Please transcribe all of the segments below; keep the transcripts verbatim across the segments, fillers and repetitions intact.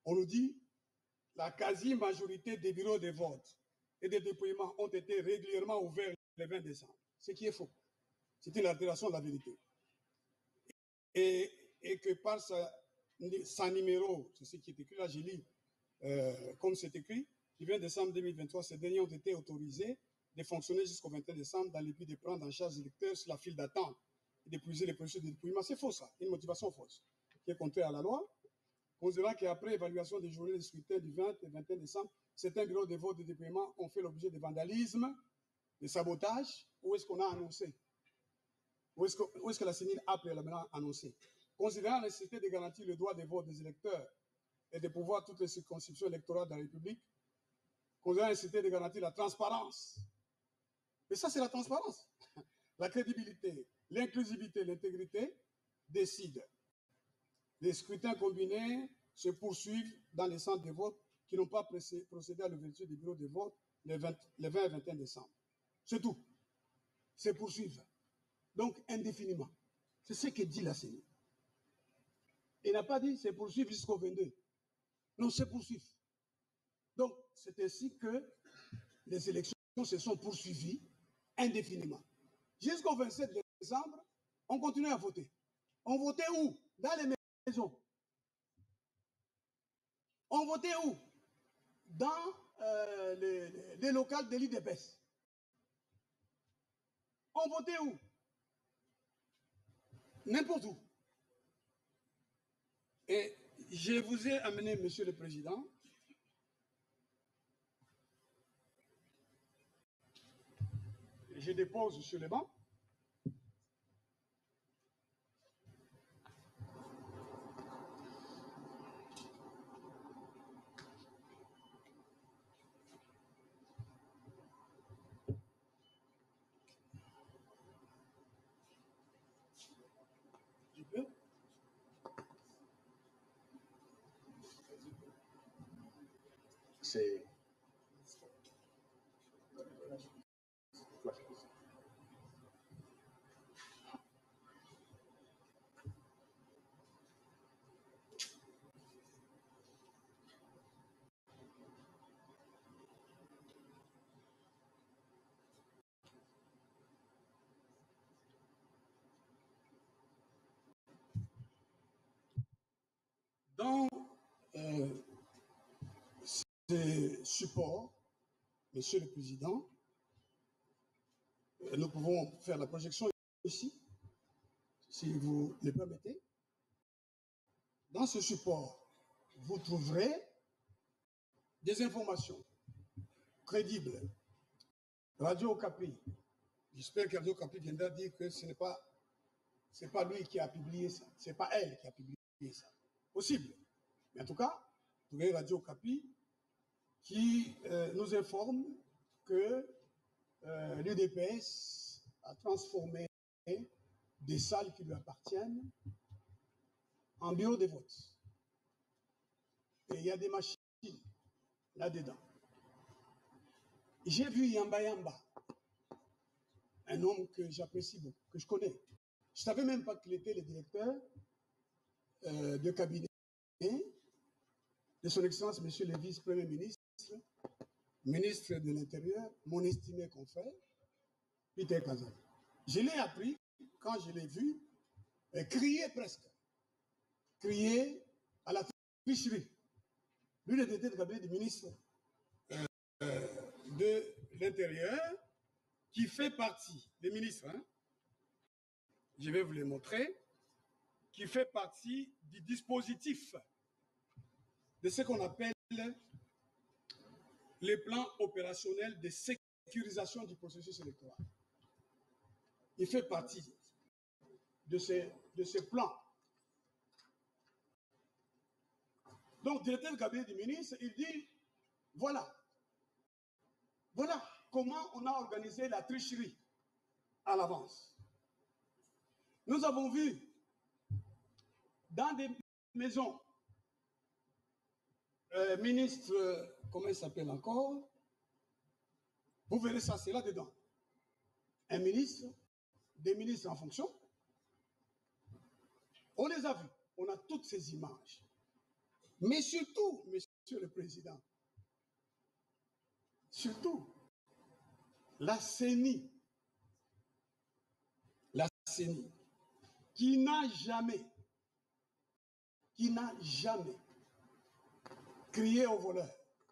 on nous dit la quasi-majorité des bureaux de vote et des dépouillements ont été régulièrement ouverts le vingt décembre, ce qui est faux. C'est une altération de la vérité. Et, et que par sa, sa numéro, c'est ce qui est écrit là, j'ai lu, euh, comme c'est écrit, le vingt décembre deux mille vingt-trois, ces derniers ont été autorisés de fonctionner jusqu'au vingt et un décembre dans le but de prendre en charge les électeurs sur la file d'attente et d'épuiser les processus de dépouillement. C'est faux ça, une motivation fausse, qui est contraire à la loi. Considérant qu'après évaluation des journées de scrutin du vingt et vingt et un décembre, certains bureaux de vote de dépouillement ont fait l'objet de vandalisme, de sabotage. Où est-ce qu'on a annoncé? Où est-ce que, où est-ce que la C E N I L a préalablement annoncé? Considérant la nécessité de garantir le droit de vote des électeurs et de pouvoir toutes les circonscriptions électorales de la République, considérant la nécessité de garantir la transparence. Mais ça, c'est la transparence. La crédibilité, l'inclusivité, l'intégrité décident. Les scrutins combinés se poursuivent dans les centres de vote qui n'ont pas procédé à l'ouverture des bureaux de vote le vingt et vingt et un décembre. C'est tout. Se poursuivent. Donc, indéfiniment. C'est ce que dit la C E N I L. Il n'a pas dit se poursuivre jusqu'au vingt-deux. Non, se poursuivre. Donc, c'est ainsi que les élections se sont poursuivies indéfiniment. Jusqu'au vingt-sept décembre, on continue à voter. On votait où? Dans les maisons. On votait où? Dans euh, les, les, les locales de l'I D P S. On votait où? N'importe où. Et je vous ai amené, Monsieur le Président, je dépose sur le banc. Je peux? C'est... Dans euh, ces supports, Monsieur le Président, nous pouvons faire la projection ici, si vous le permettez. Dans ce support, vous trouverez des informations crédibles. Radio Okapi, j'espère que Radio Okapi viendra dire que ce n'est pas, c'est pas lui qui a publié ça, c'est pas elle qui a publié ça. Possible. Mais en tout cas, vous trouvez Radio Okapi qui euh, nous informe que euh, l'U D P S a transformé des salles qui lui appartiennent en bureau de vote. Et il y a des machines là-dedans. J'ai vu Yamba Yamba, un homme que j'apprécie beaucoup, que je connais. Je ne savais même pas qu'il était le directeur euh, de cabinet de son Excellence, Monsieur le Vice-Premier ministre, ministre de l'Intérieur, mon estimé confrère, Peter Kazan. Je l'ai appris quand je l'ai vu euh, crier presque, crier à la tricherie. Lui, le directeur de cabinet du ministre euh, euh, de l'Intérieur, qui fait partie, des ministres, hein, je vais vous les montrer, qui fait partie du dispositif de ce qu'on appelle les plans opérationnels de sécurisation du processus électoral. Il fait partie de ces, de ces plans. Donc, directeur du cabinet du ministre, il dit, voilà, voilà comment on a organisé la tricherie à l'avance. Nous avons vu dans des maisons, euh, ministre, euh, comment il s'appelle encore? Vous verrez ça, c'est là-dedans. Un ministre, des ministres en fonction. On les a vus, on a toutes ces images. Mais surtout, Monsieur le Président, surtout, la C E N I, la C E N I, qui n'a jamais, qui n'a jamais crié au voleur.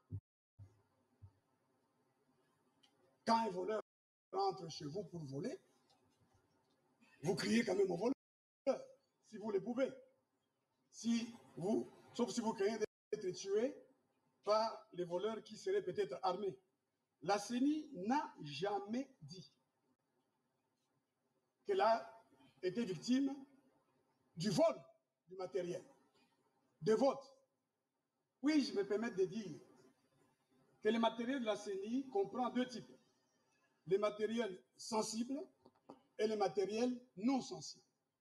Quand un voleur rentre chez vous pour voler, vous criez quand même au voleur, si vous le pouvez. Si vous, sauf si vous craignez d'être tué par les voleurs qui seraient peut-être armés. La C E N I n'a jamais dit qu'elle a été victime du vol du matériel, de vote. Oui, je me permets de dire que le matériel de la C E N I comprend deux types. Les matériels sensibles et les matériels non sensibles.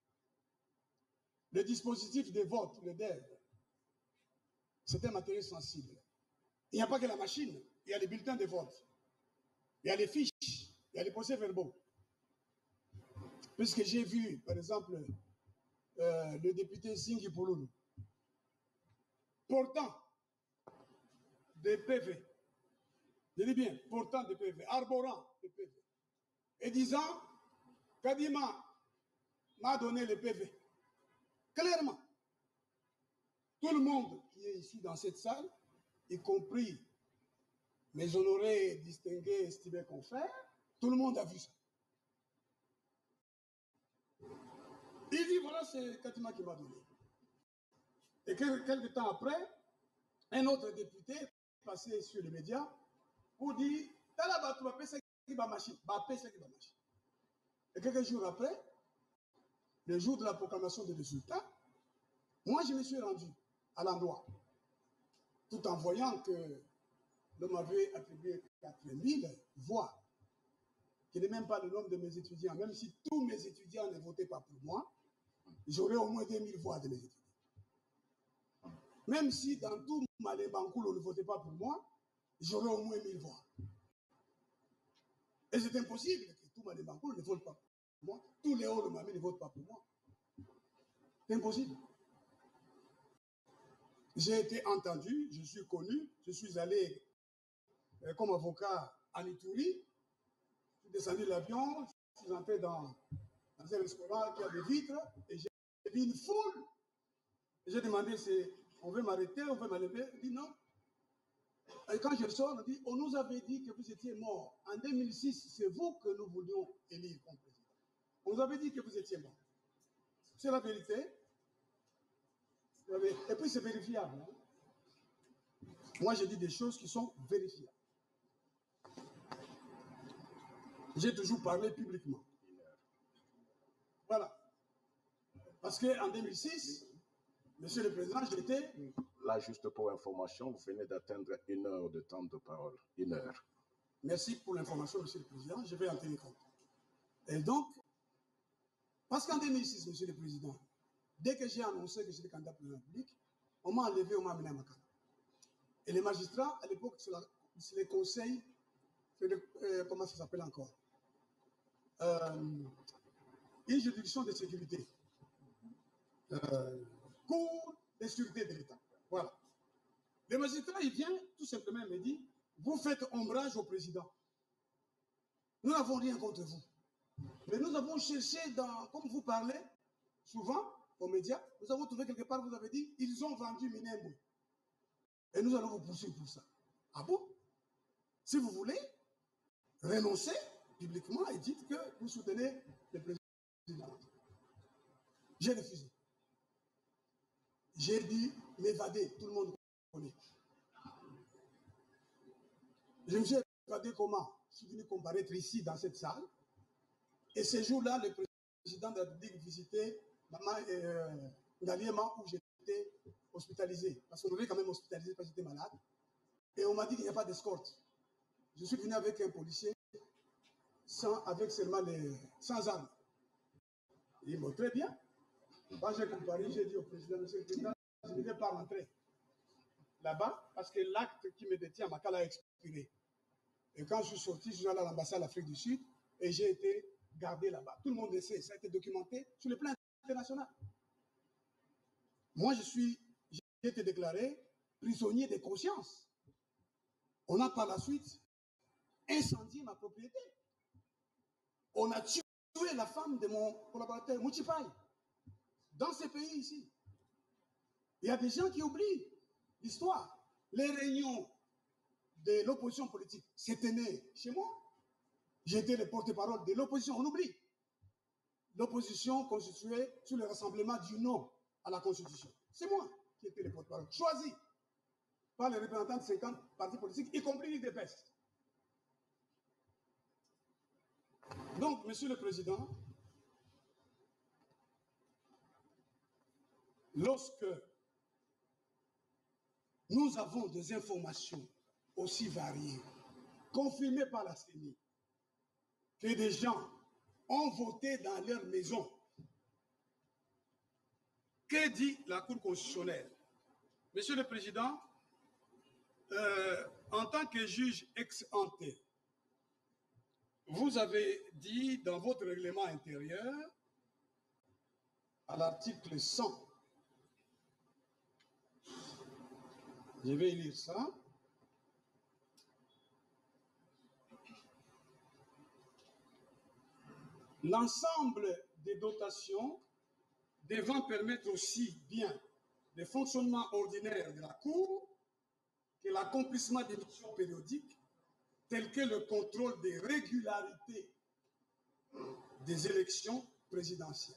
Le dispositif de vote, le D E V, c'est un matériel sensible. Il n'y a pas que la machine, il y a les bulletins de vote, il y a les fiches, il y a les procès-verbaux. Puisque j'ai vu, par exemple, euh, le député Singhi Pouloulou portant des P V, je dis bien, portant des P V, arborant des P V, et disant, Kadima m'a donné les P V. Clairement, tout le monde qui est ici dans cette salle, y compris mes honorés, distingués, estimés confrères, tout le monde a vu ça. Il dit, voilà, c'est Kadima qui m'a donné. Et quelques temps après, un autre député passé sur les médias pour dire, Talaba, tu vas payer ça qui va machine, va payer ça qui va machine. Et quelques jours après, le jour de la proclamation des résultats, moi, je me suis rendu à l'endroit, tout en voyant que l'homme avait attribué quatre mille voix, qui n'est même pas le nombre de mes étudiants. Même si tous mes étudiants ne votaient pas pour moi, j'aurais au moins deux mille voix de mes étudiants. Même si dans tout Malébankoul, on ne votait pas pour moi, j'aurais au moins mille voix. Et c'est impossible que tout Malébankoul ne vote pas pour moi. Tous les hauts de Mamie ne votent pas pour moi. C'est impossible. J'ai été entendu, je suis connu, je suis allé euh, comme avocat à Ituri, je suis descendu de l'avion, je suis entré dans, dans un restaurant qui a des vitres, et j'ai vu une foule. J'ai demandé, on veut m'arrêter, on veut m'enlever. Il dit non. Et quand je sors, on dit, on nous avait dit que vous étiez mort. En deux mille six, c'est vous que nous voulions élire comme président. On nous avait dit que vous étiez mort. C'est la vérité. Et puis c'est vérifiable. Hein? Moi, j'ai dit des choses qui sont vérifiables. J'ai toujours parlé publiquement. Voilà. Parce qu'en deux mille six, Monsieur le Président, j'étais... Là, juste pour information, vous venez d'atteindre une heure de temps de parole. Une heure. Merci pour l'information, Monsieur le Président. Je vais en tenir compte. Et donc, parce qu'en deux mille six, Monsieur le Président, dès que j'ai annoncé que j'étais candidat pour la République, on m'a enlevé, on m'a amené à Makala. Et les magistrats, à l'époque, c'est les conseils, le, euh, comment ça s'appelle encore euh, une juridiction de sécurité. Euh, Cour de sécurité de l'État. Voilà. Le magistrat, il vient tout simplement me dit, vous faites ombrage au président. Nous n'avons rien contre vous. Mais nous avons cherché, dans, comme vous parlez souvent aux médias, nous avons trouvé quelque part, vous avez dit, ils ont vendu Minembo. Et nous allons vous poursuivre pour ça. Ah bon? Si vous voulez, renoncez publiquement et dites que vous soutenez le président. J'ai refusé. J'ai dit m'évader, tout le monde connaît. Je me suis évadé comment? Je suis venu comparaître ici dans cette salle. Et ce jour-là, le président de la République visitait Maman euh, Ngaliema où j'étais hospitalisé. Parce qu'on devait quand même hospitaliser parce que j'étais malade. Et on m'a dit qu'il n'y a pas d'escorte. Je suis venu avec un policier sans, avec seulement les, sans armes. Il m'a dit, très bien. Quand j'ai comparé, j'ai dit au président, monsieur le président, je ne vais pas rentrer là-bas parce que l'acte qui me détient à Makala a expiré. Et quand je suis sorti, je suis allé à l'ambassade d'Afrique du Sud et j'ai été gardé là-bas. Tout le monde le sait, ça a été documenté sur le plan international. Moi, je suis, été déclaré prisonnier de conscience. On a par la suite incendié ma propriété. On a tué la femme de mon collaborateur Mouchipaï. Dans ces pays ici. Il y a des gens qui oublient l'histoire. Les réunions de l'opposition politique, c'était né chez moi. J'étais le porte-parole de l'opposition, on oublie. L'opposition constituée sur le rassemblement du non à la Constitution. C'est moi qui étais le porte-parole, choisi par les représentants de cinquante partis politiques, y compris l'U D P E S. Donc, Monsieur le Président, lorsque nous avons des informations aussi variées, confirmées par la C E N I, que des gens ont voté dans leur maison, que dit la Cour constitutionnelle? Monsieur le Président, euh, en tant que juge ex ante, vous avez dit dans votre règlement intérieur, à l'article cent, je vais lire ça, l'ensemble des dotations devant permettre aussi bien le fonctionnement ordinaire de la Cour que l'accomplissement des missions périodiques telles que le contrôle des régularités des élections présidentielles.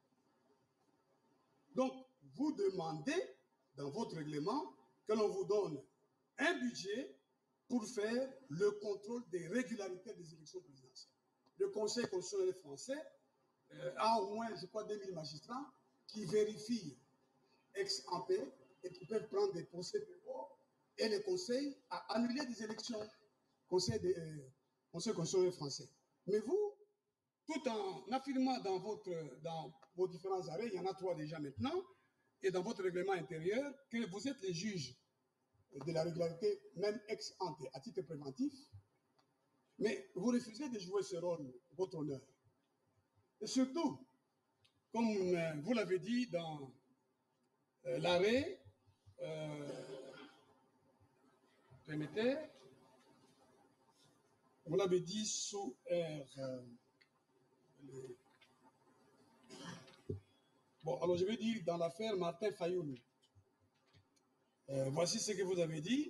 Donc, vous demandez dans votre règlement que l'on vous donne un budget pour faire le contrôle des régularités des élections présidentielles. Le Conseil constitutionnel français euh, a au moins, je crois, deux mille magistrats qui vérifient ex ante et qui peuvent prendre des procès verbaux, et le Conseil a annulé des élections, Conseil, de, euh, Conseil constitutionnel français. Mais vous, tout en affirmant dans, votre, dans vos différents arrêts, il y en a trois déjà maintenant, et dans votre règlement intérieur, que vous êtes les juges de la régularité, même ex ante, à titre préventif, mais vous refusez de jouer ce rôle, votre honneur. Et surtout, comme euh, vous l'avez dit dans euh, l'arrêt, euh, permettez, vous l'avez dit sous R. Euh, les... Bon, alors je vais dire dans l'affaire Martin Fayoulou. Euh, voici ce que vous avez dit.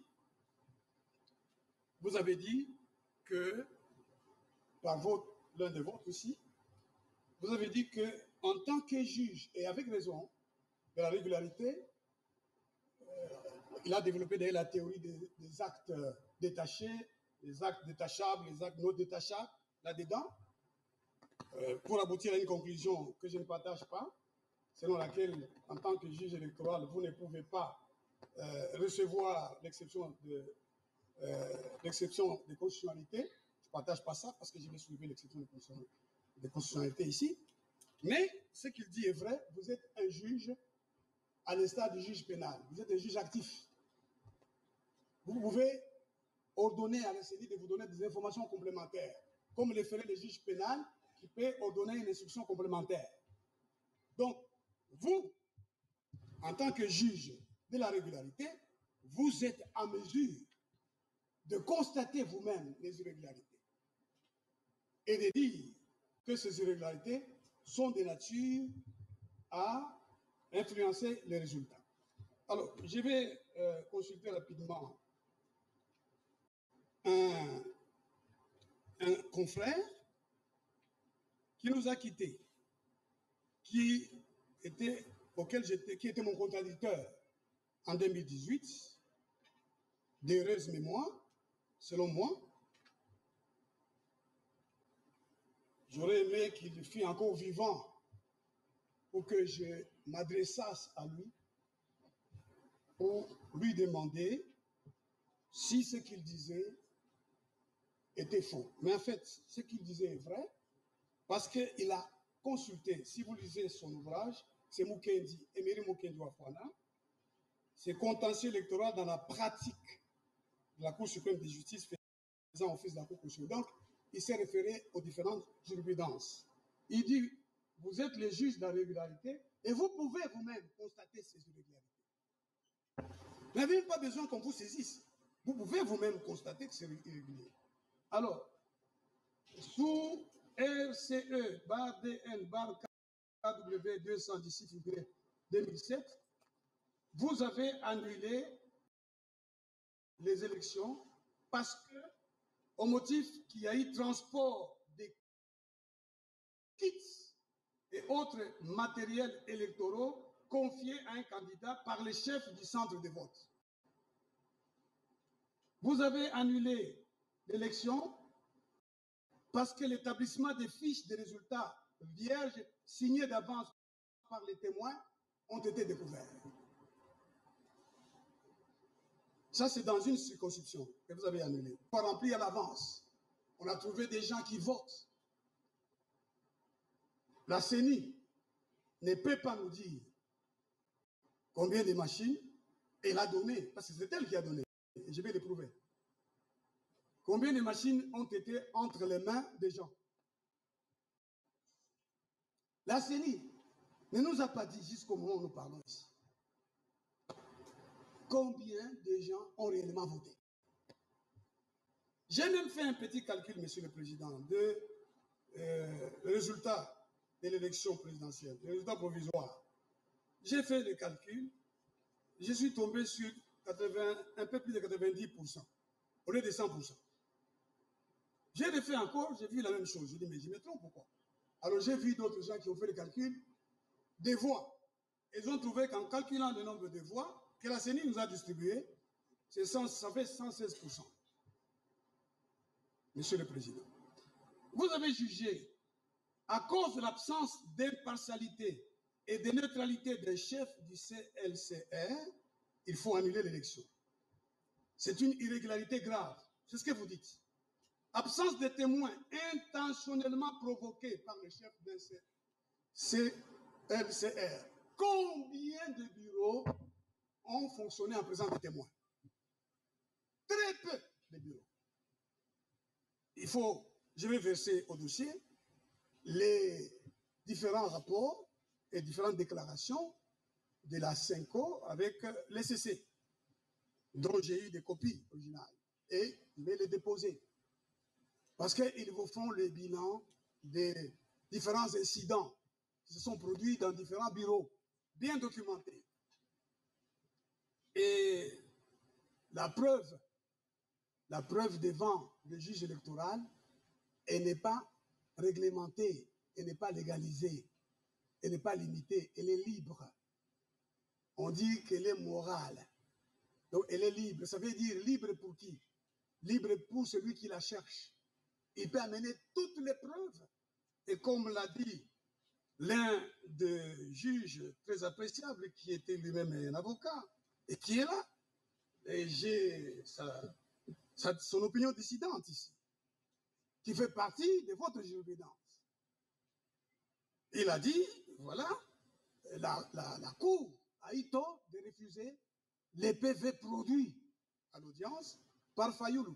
Vous avez dit que, par l'un de vôtres aussi, vous avez dit que en tant que juge, et avec raison, de la régularité, euh, il a développé d'ailleurs la théorie des, des actes détachés, les actes détachables, les actes non détachables, là-dedans, euh, pour aboutir à une conclusion que je ne partage pas, selon laquelle, en tant que juge électoral, vous ne pouvez pas euh, recevoir l'exception de, euh, l'exception de constitutionnalité. Je ne partage pas ça parce que je vais soulever l'exception de, de constitutionnalité ici. Mais ce qu'il dit est vrai, vous êtes un juge à l'instar du juge pénal. Vous êtes un juge actif. Vous pouvez ordonner à la C E N I de vous donner des informations complémentaires, comme le ferait le juge pénal qui peut ordonner une instruction complémentaire. Donc, vous, en tant que juge de la régularité, vous êtes en mesure de constater vous-même les irrégularités et de dire que ces irrégularités sont de nature à influencer les résultats. Alors, je vais euh, consulter rapidement un, un confrère qui nous a quittés, qui était, auquel j'étais, qui était mon contradicteur en deux mille dix-huit, d'heureuse mémoire, selon moi. J'aurais aimé qu'il fût encore vivant pour que je m'adressasse à lui, pour lui demander si ce qu'il disait était faux. Mais en fait, ce qu'il disait est vrai, parce qu'il a consulté, si vous lisez son ouvrage, c'est Mukendi, Emery Mukendi Wafwana, c'est contentieux électoral dans la pratique de la Cour suprême de justice faisant office de la Cour constitutionnelle. Donc, il s'est référé aux différentes jurisprudences. Il dit, vous êtes les juges de la régularité et vous pouvez vous-même constater ces irrégularités. Vous n'avez même pas besoin qu'on vous saisisse. Vous pouvez vous-même constater que c'est irrégulier. Alors, sous R C E, barre D N, barre K W deux cent dix-six, deux mille sept, vous avez annulé les élections parce que, au motif qu'il y a eu transport des kits et autres matériels électoraux confiés à un candidat par les chefs du centre de vote. Vous avez annulé l'élection parce que l'établissement des fiches de résultats vierges signées d'avance par les témoins ont été découverts. Ça, c'est dans une circonscription que vous avez annulée. Pour remplir à l'avance, on a trouvé des gens qui votent. La C E N I ne peut pas nous dire combien de machines elle a donné, parce que c'est elle qui a donné, et je vais le prouver. Combien de machines ont été entre les mains des gens? La C E N I ne nous a pas dit jusqu'au moment où nous parlons ici combien de gens ont réellement voté. J'ai même fait un petit calcul, Monsieur le Président, de euh, résultat de l'élection présidentielle, le résultat provisoire. J'ai fait le calcul, je suis tombé sur quatre-vingts, un peu plus de quatre-vingt-dix pour cent, au lieu de cent pour cent. J'ai refait encore, j'ai vu la même chose. Je dis, mais je me trompe pourquoi? Alors j'ai vu d'autres gens qui ont fait le calcul des voix. Ils ont trouvé qu'en calculant le nombre de voix que la C E N I nous a distribuées, ça fait cent seize pour cent. Monsieur le Président, vous avez jugé, à cause de l'absence d'impartialité et de neutralité des chefs du C L C R, il faut annuler l'élection. C'est une irrégularité grave. C'est ce que vous dites. Absence de témoins intentionnellement provoqués par le chef d'un C L C R. Combien de bureaux ont fonctionné en présence de témoins? Très peu de bureaux. Il faut, je vais verser au dossier les différents rapports et différentes déclarations de la CENCO avec les C C, dont j'ai eu des copies originales, et je vais les déposer. Parce qu'ils vous font le bilan des différents incidents qui se sont produits dans différents bureaux, bien documentés. Et la preuve, la preuve devant le juge électoral, elle n'est pas réglementée, elle n'est pas légalisée, elle n'est pas limitée, elle est libre. On dit qu'elle est morale. Donc elle est libre. Ça veut dire libre pour qui? Libre pour celui qui la cherche. Il peut amener toutes les preuves. Et comme l'a dit l'un des juges très appréciables, qui était lui-même un avocat, et qui est là, et j'ai son opinion dissidente ici, qui fait partie de votre jurisprudence. Il a dit, voilà, la, la, la Cour a eu tort de refuser les P V produits à l'audience par Fayoulou.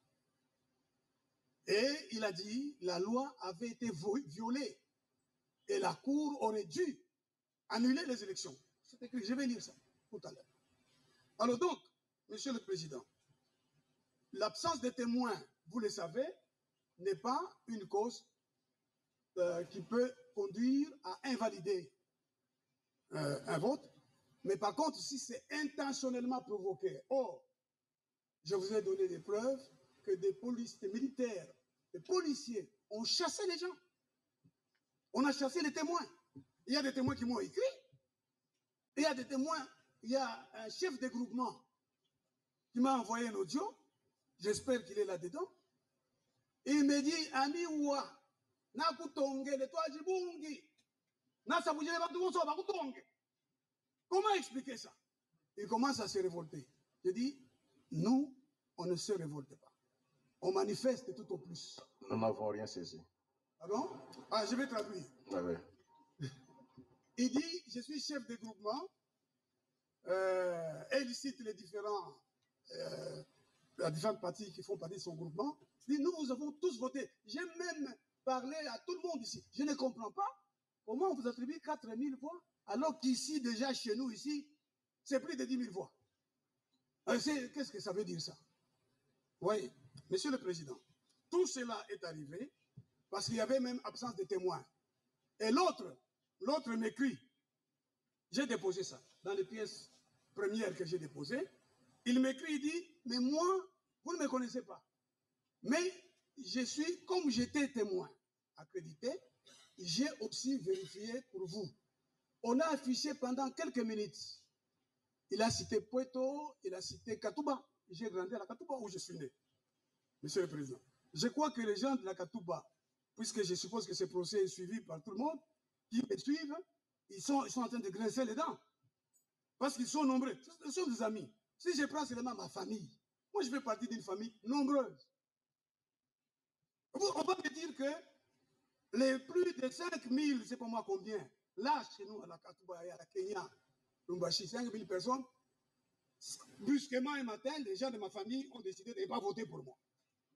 Et il a dit la loi avait été violée et la Cour aurait dû annuler les élections. C'est écrit, je vais lire ça tout à l'heure. Alors donc, Monsieur le Président, l'absence de témoins, vous le savez, n'est pas une cause euh, qui peut conduire à invalider euh, un vote. Mais par contre, si c'est intentionnellement provoqué, or, je vous ai donné des preuves que des polices, des militaires, des policiers ont chassé les gens. On a chassé les témoins. Il y a des témoins qui m'ont écrit. Il y a des témoins, il y a un chef de groupement qui m'a envoyé un audio. J'espère qu'il est là-dedans. Et il me dit, Ami Ouah, Nakutonge, le toit Jibungi, Nasabouje, Bakutonge. Comment expliquer ça? Il commence à se révolter. Je dis, nous, on ne se révolte pas. On manifeste tout au plus. Nous n'avons rien saisi. Pardon? Ah, je vais traduire. Ah oui. Il dit, je suis chef de groupement, euh, et il cite les différents, euh, les différentes parties qui font partie de son groupement. Il dit, nous, nous avons tous voté. J'ai même parlé à tout le monde ici. Je ne comprends pas comment on vous attribue quatre mille voix, alors qu'ici, déjà, chez nous, ici, c'est plus de dix mille voix. Qu'est-ce que ça veut dire ça? Oui, Monsieur le Président, tout cela est arrivé parce qu'il y avait même absence de témoins. Et l'autre, l'autre m'écrit, j'ai déposé ça dans les pièces premières que j'ai déposées. Il m'écrit, il dit, mais moi, vous ne me connaissez pas. Mais je suis, comme j'étais témoin accrédité, j'ai aussi vérifié pour vous. On a affiché pendant quelques minutes. Il a cité Poeto, il a cité Katouba. J'ai grandi à la Katouba où je suis né, Monsieur le Président. Je crois que les gens de la Katouba, puisque je suppose que ce procès est suivi par tout le monde, qui me suivent, ils sont, ils sont en train de grincer les dents. Parce qu'ils sont nombreux. Ce sont des amis. Si je prends seulement ma famille, moi je fais partie d'une famille nombreuse. On va me dire que les plus de cinq mille, je ne sais pas moi combien, là chez nous à la Katouba et à la Kenya, Lumbashi, cinq mille personnes, brusquement un matin, les gens de ma famille ont décidé de ne pas voter pour moi.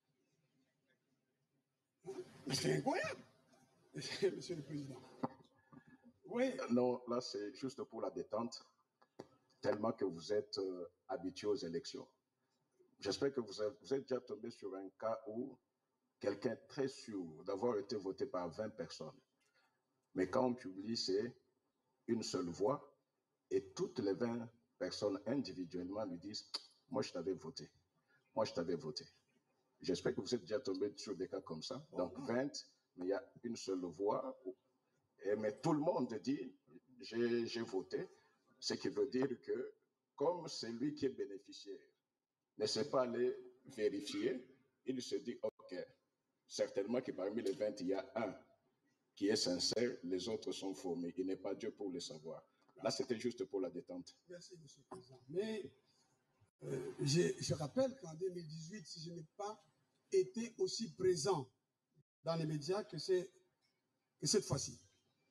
Mais c'est incroyable, Monsieur le Président. Oui. Non, là c'est juste pour la détente, tellement que vous êtes euh, habitué aux élections. J'espère que vous, avez, vous êtes déjà tombé sur un cas où quelqu'un est très sûr d'avoir été voté par vingt personnes. Mais quand on publie, c'est une seule voix et toutes les vingt personnes individuellement lui disent « Moi, je t'avais voté. Moi, je t'avais voté. » J'espère que vous êtes déjà tombé sur des cas comme ça. Donc, vingt, mais il y a une seule voix. Et, mais tout le monde dit « J'ai voté », ce qui veut dire que comme c'est lui qui est bénéficiaire, ne sait pas aller vérifier, il se dit « Ok, certainement que parmi les vingt, il y a un qui est sincère, les autres sont faux, mais il n'est pas Dieu pour le savoir. » Là, c'était juste pour la détente. Merci, Monsieur le Président. Mais euh, je, je rappelle qu'en deux mille dix-huit, si je n'ai pas été aussi présent dans les médias que, que cette fois-ci,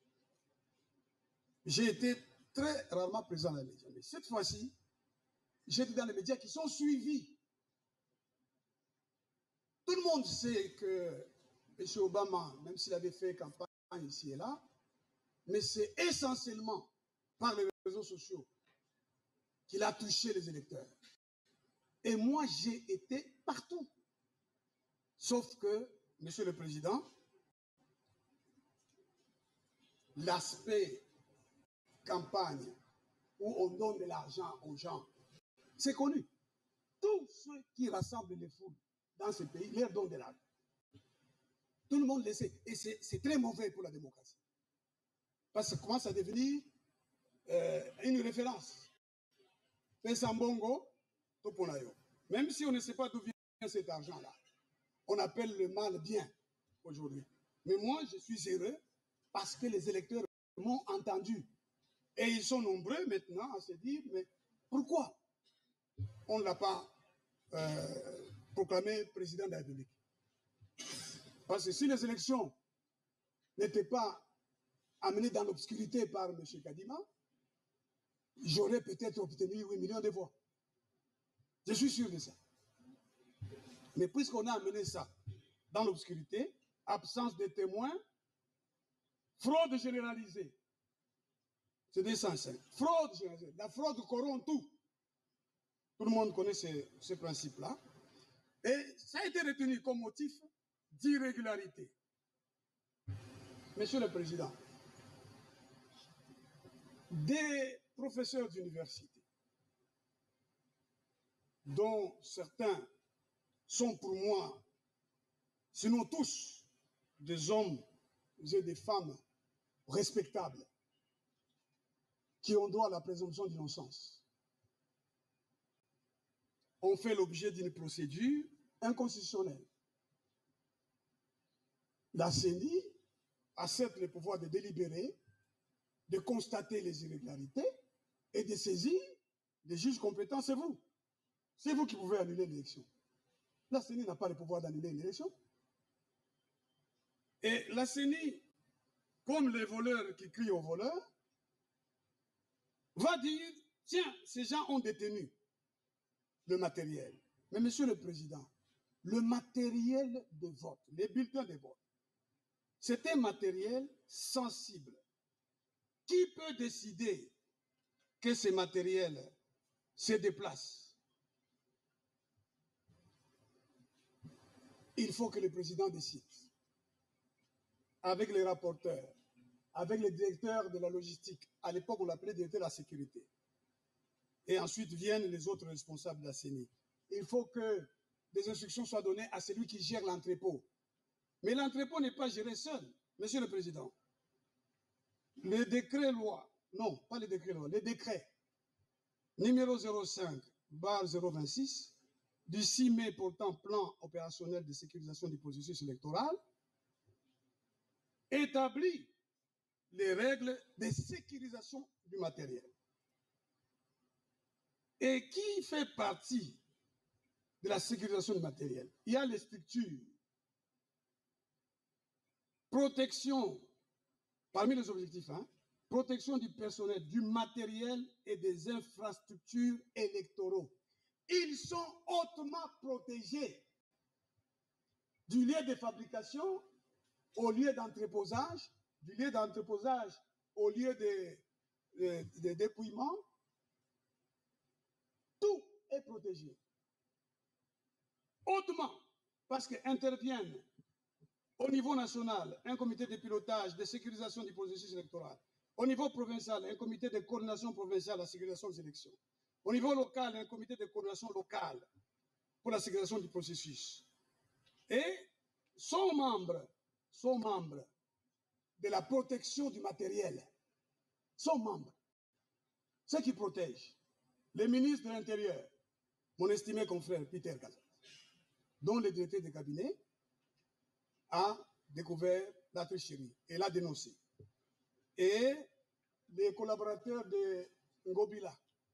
j'ai été très rarement présent dans les médias. Mais cette fois-ci, j'ai été dans les médias qui sont suivis. Tout le monde sait que M. Obama, même s'il avait fait campagne ici et là, mais c'est essentiellement par les réseaux sociaux qu'il a touché les électeurs. Et moi, j'ai été partout. Sauf que, Monsieur le Président, l'aspect campagne où on donne de l'argent aux gens, c'est connu. Tous ceux qui rassemblent les foules dans ce pays leur donnent de l'argent. Tout le monde le sait. Et c'est très mauvais pour la démocratie. Parce que ça commence à devenir euh, une référence. Pesambongo, Toponayo. Même si on ne sait pas d'où vient cet argent-là, on appelle le mal bien aujourd'hui. Mais moi, je suis heureux parce que les électeurs m'ont entendu. Et ils sont nombreux maintenant à se dire, mais pourquoi on ne l'a pas euh, proclamé président de la République? Parce que si les élections n'étaient pas amenées dans l'obscurité par M. Kadima, j'aurais peut-être obtenu huit millions de voix. Je suis sûr de ça. Mais puisqu'on a amené ça dans l'obscurité, absence de témoins, fraude généralisée, c'est des sens. Fraude généralisée. La fraude corrompt tout. Tout le monde connaît ces, ces principes-là. Et ça a été retenu comme motif d'irrégularité. Monsieur le Président, des professeurs d'université, dont certains sont pour moi, sinon tous, des hommes et des femmes respectables, qui ont droit à la présomption d'innocence, ont fait l'objet d'une procédure inconstitutionnelle. La C E N I a certes le pouvoir de délibérer, de constater les irrégularités et de saisir les juges compétents, c'est vous. C'est vous qui pouvez annuler l'élection. La C E N I n'a pas le pouvoir d'annuler une élection. Et la C E N I, comme les voleurs qui crient aux voleurs, va dire, tiens, ces gens ont détenu le matériel. Mais Monsieur le Président, le matériel de vote, les bulletins de vote, c'est un matériel sensible. Qui peut décider que ce matériel se déplace? il faut que le président décide, avec les rapporteurs, avec les directeurs de la logistique. À l'époque, on l'appelait directeur de la sécurité. Et ensuite viennent les autres responsables de la C E N I. Il faut que des instructions soient données à celui qui gère l'entrepôt. Mais l'entrepôt n'est pas géré seul, Monsieur le Président. Le décret loi, non, pas le décret loi, le décret numéro zéro cinq barre zéro vingt-six du six mai portant plan opérationnel de sécurisation du processus électoral établit les règles de sécurisation du matériel. Et qui fait partie de la sécurisation du matériel? Il y a les structures, protection, parmi les objectifs, hein, protection du personnel, du matériel et des infrastructures électoraux. Ils sont hautement protégés du lieu de fabrication au lieu d'entreposage, du lieu d'entreposage au lieu de, de, de dépouillement. Tout est protégé. Hautement, parce qu'interviennent au niveau national un comité de pilotage de sécurisation du processus électoral. Au niveau provincial, un comité de coordination provinciale à la sécurisation des élections. Au niveau local, un comité de coordination locale pour la sécurisation du processus. Et sont membres, sont membres de la protection du matériel. Sont membres. Ceux qui protègent. Le ministre de l'Intérieur, mon estimé confrère Peter Kazat, dont le directeur de cabinet a découvert la tricherie et l'a dénoncé. Et les collaborateurs de Ngobila,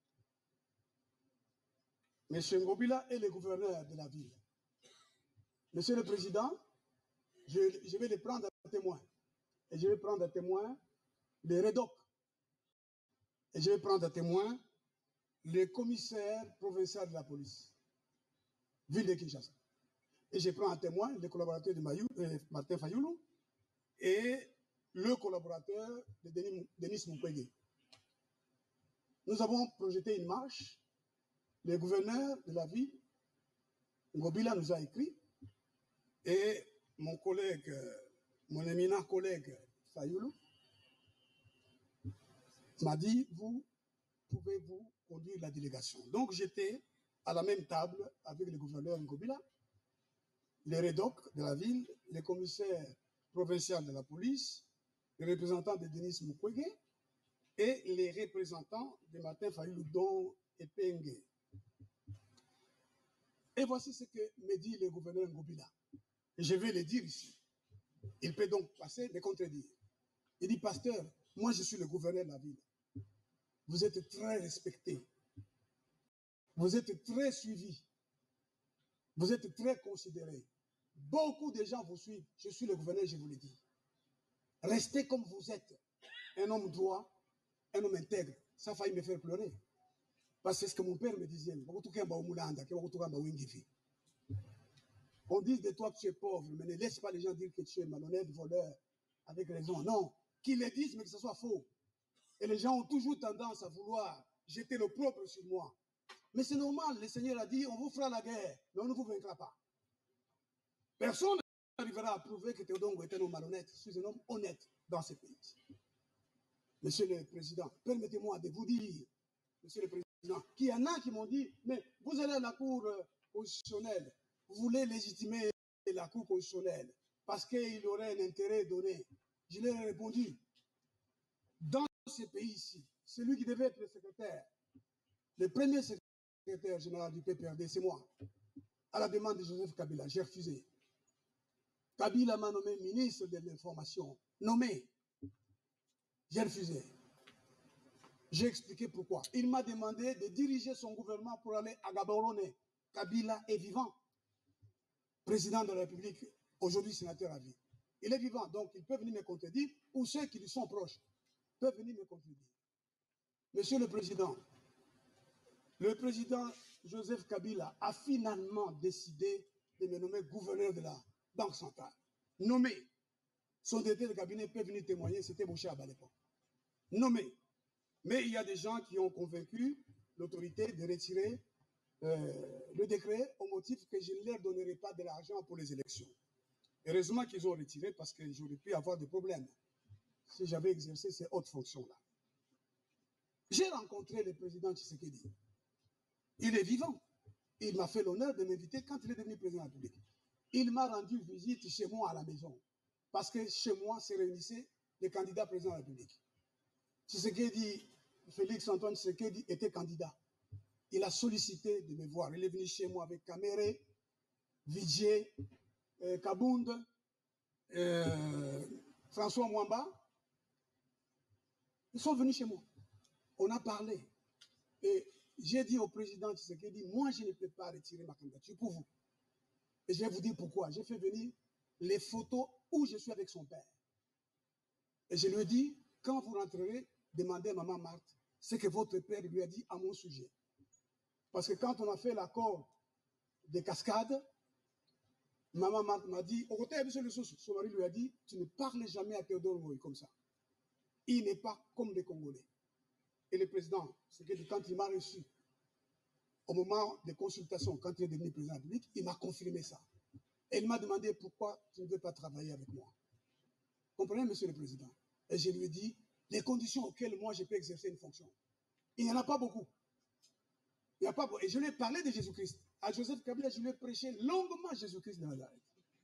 M. Ngobila est le gouverneur de la ville. Monsieur le Président, je, je vais les prendre à témoin. Et je vais prendre à témoin les REDOC. Et je vais prendre à témoin le commissaire provincial de la police, ville de Kinshasa. Et je prends à témoin les collaborateurs de Mayou, euh, Martin Fayoulou et le collaborateur de Denis, Denis Mukwege. Nous avons projeté une marche. Le gouverneur de la ville, Ngobila, nous a écrit. Et mon collègue, mon éminent collègue Fayoulou m'a dit, vous pouvez-vous conduire la délégation. Donc j'étais à la même table avec le gouverneur Ngobila, les REDOC de la ville, les commissaires provinciaux de la police, les représentants de Denis Mukwege et les représentants de Martin Fayoulou, dont Epenge. Et voici ce que me dit le gouverneur Ngobila. Et je vais le dire ici. Il peut donc passer, me contredire. Il dit, pasteur, moi je suis le gouverneur de la ville. Vous êtes très respecté. Vous êtes très suivi. Vous êtes très considéré. Beaucoup de gens vous suivent. Je suis le gouverneur, je vous le dis. Restez comme vous êtes. Un homme droit, un homme intègre. Ça a failli me faire pleurer. Parce que c'est ce que mon père me disait. On dit de toi que tu es pauvre, mais ne laisse pas les gens dire que tu es malhonnête, voleur, avec raison. Non, qu'ils le disent, mais que ce soit faux. Et les gens ont toujours tendance à vouloir jeter le propre sur moi. Mais c'est normal, le Seigneur a dit, on vous fera la guerre, mais on ne vous vaincra pas. Personne n'arrivera à prouver que Théodongo est un homme malhonnête. Je suis un homme honnête dans ce pays. Monsieur le Président, permettez-moi de vous dire, Monsieur le Président, qu'il y en a qui m'ont dit, mais vous allez à la Cour constitutionnelle, vous voulez légitimer la Cour constitutionnelle parce qu'il aurait un intérêt donné. Je leur ai répondu, dans ce pays-ci, celui qui devait être le secrétaire, le premier secrétaire général du P P R D, c'est moi, à la demande de Joseph Kabila, j'ai refusé. Kabila m'a nommé ministre de l'Information, nommé, j'ai refusé. J'ai expliqué pourquoi. Il m'a demandé de diriger son gouvernement pour aller à Gaborone. Kabila est vivant. Président de la République, aujourd'hui sénateur à vie. Il est vivant, donc il peut venir me contredire, ou ceux qui lui sont proches peuvent venir me contredire. Monsieur le Président, le président Joseph Kabila a finalement décidé de me nommer gouverneur de la Banque centrale. Nommé. Son directeur de cabinet peut venir témoigner, c'était Bouchab à l'époque. Nommé. Mais il y a des gens qui ont convaincu l'autorité de retirer euh, le décret au motif que je ne leur donnerai pas de l'argent pour les élections. Heureusement qu'ils ont retiré parce que j'aurais pu avoir des problèmes si j'avais exercé ces hautes fonctions-là. J'ai rencontré le président Tshisekedi. Il est vivant. Il m'a fait l'honneur de m'inviter quand il est devenu président de la République. Il m'a rendu visite chez moi à la maison parce que chez moi se réunissaient les candidats présidents de la République. Tshisekedi, Félix Antoine Tshisekedi était candidat. Il a sollicité de me voir. Il est venu chez moi avec Kamere, Vijay, euh, Kabound, euh, François Mwamba. Ils sont venus chez moi. On a parlé. Et j'ai dit au président Tshisekedi, moi je ne peux pas retirer ma candidature pour vous. Et je vais vous dire pourquoi. J'ai fait venir les photos où je suis avec son père. Et je lui ai dit, quand vous rentrerez, demandez à maman Marthe ce que votre père lui a dit à mon sujet. Parce que quand on a fait l'accord des cascades, maman Marthe m'a dit, au côté de son mari lui a dit, tu ne parles jamais à Théodore Moïse comme ça. Il n'est pas comme les Congolais. Et le président, c'est que quand il m'a reçu, au moment des consultations, quand il est devenu président de la République, il m'a confirmé ça. Et il m'a demandé pourquoi tu ne veux pas travailler avec moi. Comprenez, monsieur le président? Et je lui ai dit, les conditions auxquelles moi je peux exercer une fonction. Il n'y en a pas beaucoup. Il n'y a pas beaucoup. Et je lui ai parlé de Jésus-Christ. À Joseph Kabila, je lui ai prêché longuement Jésus-Christ de Nazareth.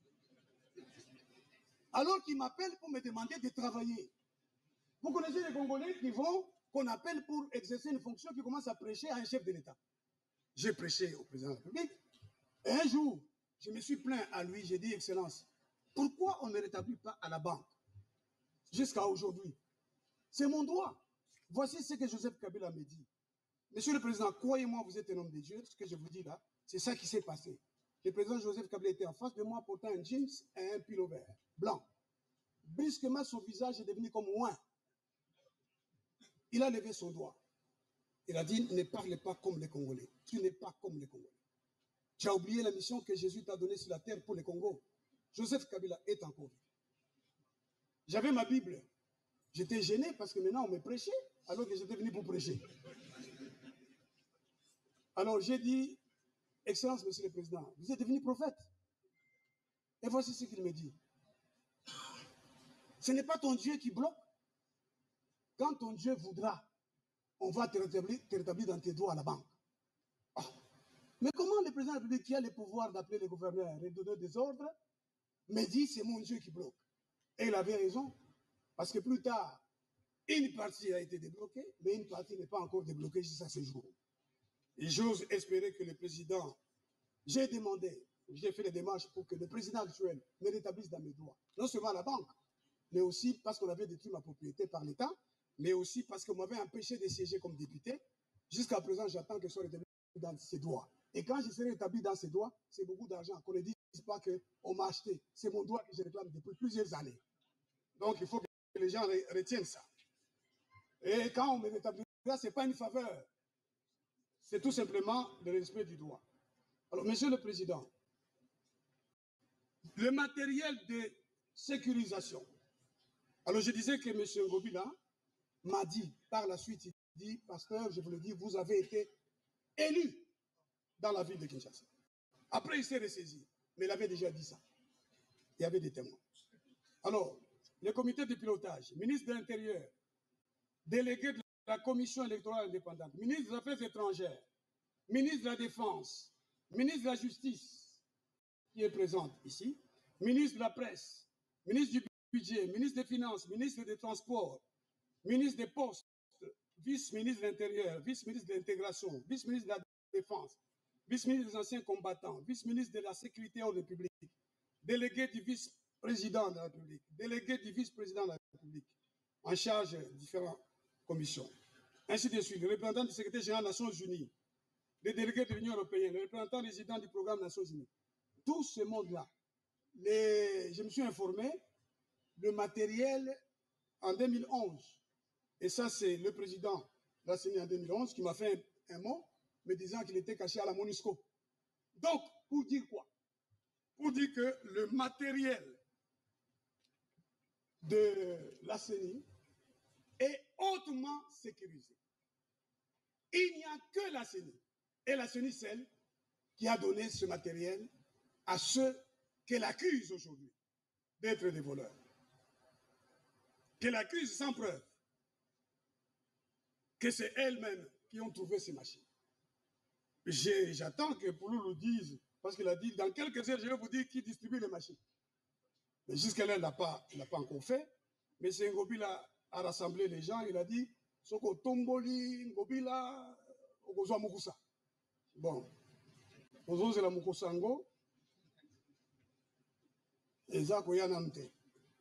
Alors qu'il m'appelle pour me demander de travailler. Vous connaissez les Congolais qui vont, qu'on appelle pour exercer une fonction, qui commencent à prêcher à un chef de l'État. J'ai prêché au président de la République. Et un jour, je me suis plaint à lui, j'ai dit, Excellence, pourquoi on ne rétablit pas à la banque jusqu'à aujourd'hui? C'est mon droit. Voici ce que Joseph Kabila me dit. Monsieur le Président, croyez-moi, vous êtes un homme de Dieu. Ce que je vous dis là, c'est ça qui s'est passé. Le président Joseph Kabila était en face de moi, portant un jeans et un pull-over blanc. Brusquement, son visage est devenu comme ouin. Il a levé son doigt. Il a dit, ne parle pas comme les Congolais. Tu n'es pas comme les Congolais. Tu as oublié la mission que Jésus t'a donnée sur la terre pour les Congo. Joseph Kabila est encore vivant. J'avais ma Bible. J'étais gêné parce que maintenant on me prêchait alors que j'étais venu pour prêcher. Alors j'ai dit, Excellence, Monsieur le Président, vous êtes devenu prophète. Et voici ce qu'il me dit. Ce n'est pas ton Dieu qui bloque. Quand ton Dieu voudra, on va te rétablir, te rétablir dans tes droits à la banque. Oh. Mais comment le président de la République qui a le pouvoir d'appeler les gouverneurs et de donner des ordres me dit c'est mon Dieu qui bloque? Et il avait raison. Parce que plus tard, une partie a été débloquée, mais une partie n'est pas encore débloquée jusqu'à ce jour. Et j'ose espérer que le président, j'ai demandé, j'ai fait les démarches pour que le président actuel me rétablisse dans mes droits. Non seulement à la banque, mais aussi parce qu'on avait détruit ma propriété par l'État, mais aussi parce qu'on m'avait empêché de siéger comme député. Jusqu'à présent, j'attends que je sois rétabli dans ses droits. Et quand je serai rétabli dans ses droits, c'est beaucoup d'argent. Qu'on ne dise pas qu'on m'a acheté. C'est mon droit que je réclame depuis plusieurs années. Donc, il faut que les gens retiennent ça. Et quand on me rétablira, ce n'est pas une faveur. C'est tout simplement le respect du droit. Alors, Monsieur le Président, le matériel de sécurisation. Alors, je disais que M. Ngobila m'a dit, par la suite, il dit, pasteur, je vous le dis, vous avez été élu dans la ville de Kinshasa. Après, il s'est ressaisi, mais il avait déjà dit ça. Il y avait des témoins. Alors, le comité de pilotage, ministre de l'Intérieur, délégué de la commission électorale indépendante, ministre des Affaires étrangères, ministre de la Défense, ministre de la Justice, qui est présente ici, ministre de la Presse, ministre du Budget, ministre des Finances, ministre des Transports, ministre des Postes, vice-ministre de l'Intérieur, vice-ministre de l'Intégration, vice-ministre de la Défense, vice-ministre des Anciens Combattants, vice-ministre de la Sécurité en République, délégué du vice-président de la République, délégué du vice-président de la République, en charge de différentes commissions. Ainsi de suite, le représentant du secrétaire général des Nations Unies, les délégués de l'Union européenne, le représentant résident du programme des Nations Unies. Tout ce monde-là, je me suis informé, le matériel en deux mille onze, et ça c'est le président de la C E N I en deux mille onze qui m'a fait un, un mot, me disant qu'il était caché à la MONUSCO. Donc, pour dire quoi? Pour dire que le matériel de la C E N I est hautement sécurisé. Il n'y a que la C E N I, et la C E N I celle qui a donné ce matériel à ceux qu'elle accuse aujourd'hui d'être des voleurs. Qu'elle accuse sans preuve que c'est elles-mêmes qui ont trouvé ces machines. J'attends que Poulou le dise, parce qu'il a dit, dans quelques heures, je vais vous dire qui distribue les machines. Mais jusqu'à-là, il n'a pas, pas encore fait. Mais c'est Ngobi a, a rassemblé les gens, il a dit, Soko Tomboli, Ngobi là, Ogozo Mukusa. Bon, Ogozo c'est la Mukusango, et Zako Yanamte.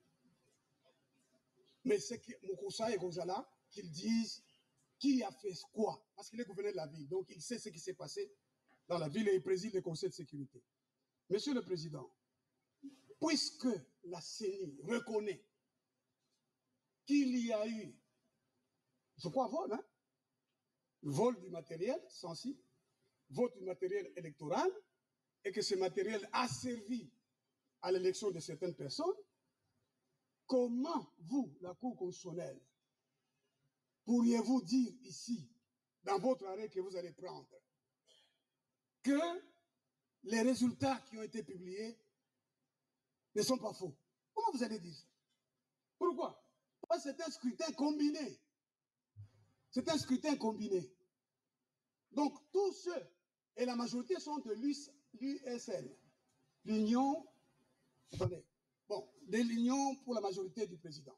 Mais c'est que Mukusa et Gozala, qu'ils disent qui a fait quoi, parce qu'il est gouverneur de la ville, donc il sait ce qui s'est passé dans la ville et il préside le Conseil de sécurité. Monsieur le Président, puisque la C E N I reconnaît qu'il y a eu, je crois, vol, hein, vol du matériel sensible, vol du matériel électoral, et que ce matériel a servi à l'élection de certaines personnes, comment vous, la Cour constitutionnelle, pourriez-vous dire ici, dans votre arrêt que vous allez prendre, que les résultats qui ont été publiés ne sont pas faux? Comment vous allez dire ça? Pourquoi? Parce que c'est un scrutin combiné. C'est un scrutin combiné. Donc, tous ceux, et la majorité sont de l'U S N, l'Union, attendez, bon, de l'Union pour la majorité du président.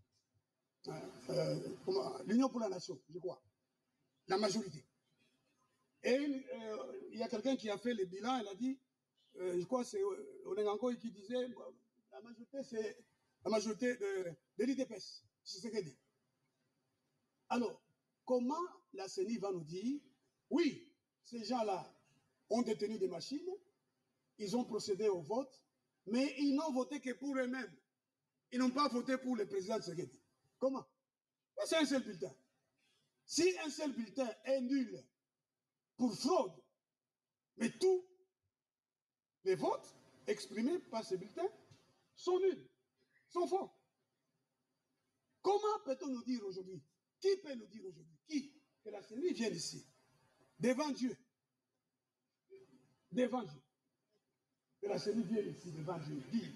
Euh, L'Union pour la nation, je crois. La majorité. Et euh, il y a quelqu'un qui a fait le bilan, il a dit, euh, je crois que c'est Onengango qui disait, la majorité, c'est la majorité de, de l'I D P S. C'est ce qu'elle dit. Alors, comment la C E N I va nous dire, oui, ces gens-là ont détenu des machines, ils ont procédé au vote, mais ils n'ont voté que pour eux-mêmes. Ils n'ont pas voté pour le président Tshisekedi. Comment? C'est un seul bulletin. Si un seul bulletin est nul pour fraude, mais tous les votes exprimés par ce bulletin sont nuls, sont faux. Comment peut-on nous dire aujourd'hui, qui peut nous dire aujourd'hui, qui, que la C E N I vienne ici, devant Dieu, devant Dieu, que la C E N I vienne ici, devant Dieu, dire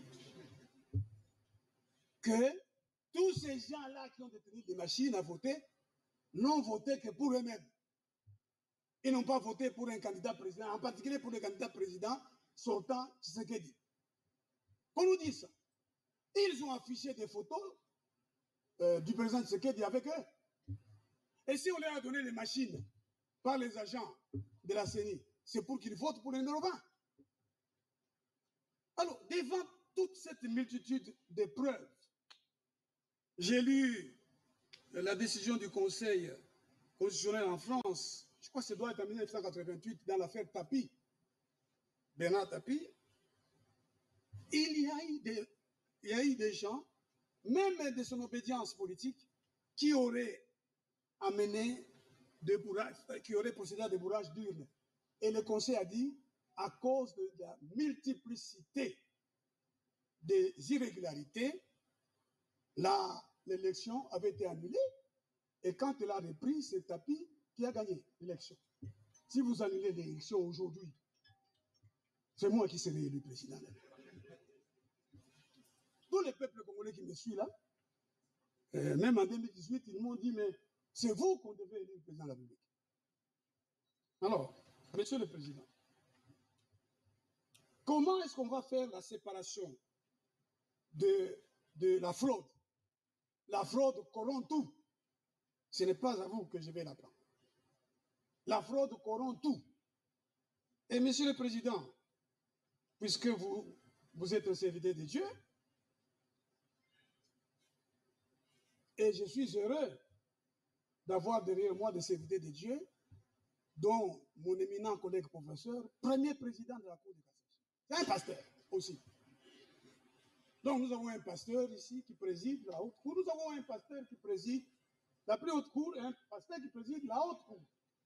que tous ces gens-là qui ont détenu des machines à voter n'ont voté que pour eux-mêmes. Ils n'ont pas voté pour un candidat président, en particulier pour le candidat président sortant Tshisekedi. Qu'on nous dise ça. Ils ont affiché des photos euh, du président Tshisekedi avec eux. Et si on leur a donné les machines par les agents de la C E N I, c'est pour qu'ils votent pour le numéro vingt. Alors, devant toute cette multitude de preuves, j'ai lu la décision du Conseil constitutionnel en France, je crois que ça doit être en mille neuf cent quatre-vingt-huit, dans l'affaire Tapie, Bernard Tapie. Il y a eu des, il y a eu des gens, même de son obédience politique, qui auraient amené des bourrages, qui auraient procédé à des bourrages d'urnes. Et le Conseil a dit, à cause de la multiplicité des irrégularités, l'élection avait été annulée. Et quand elle a repris, c'est Tapie qui a gagné l'élection. Si vous annulez l'élection aujourd'hui, c'est moi qui serai élu président. Tous les peuples congolais qui me suivent là, euh, même en deux mille dix-huit, ils m'ont dit, mais c'est vous qu'on devait élire président de la République. Alors, Monsieur le Président, comment est-ce qu'on va faire la séparation de, de la fraude? La fraude corrompt tout. Ce n'est pas à vous que je vais l'apprendre. La fraude corrompt tout. Et Monsieur le Président, puisque vous, vous êtes un serviteur de Dieu, et je suis heureux d'avoir derrière moi des serviteurs de Dieu, dont mon éminent collègue professeur, premier président de la Cour de cassation. C'est un pasteur aussi. Donc nous avons un pasteur ici qui préside la haute cour, nous avons un pasteur qui préside la plus haute cour et un pasteur qui préside la haute cour.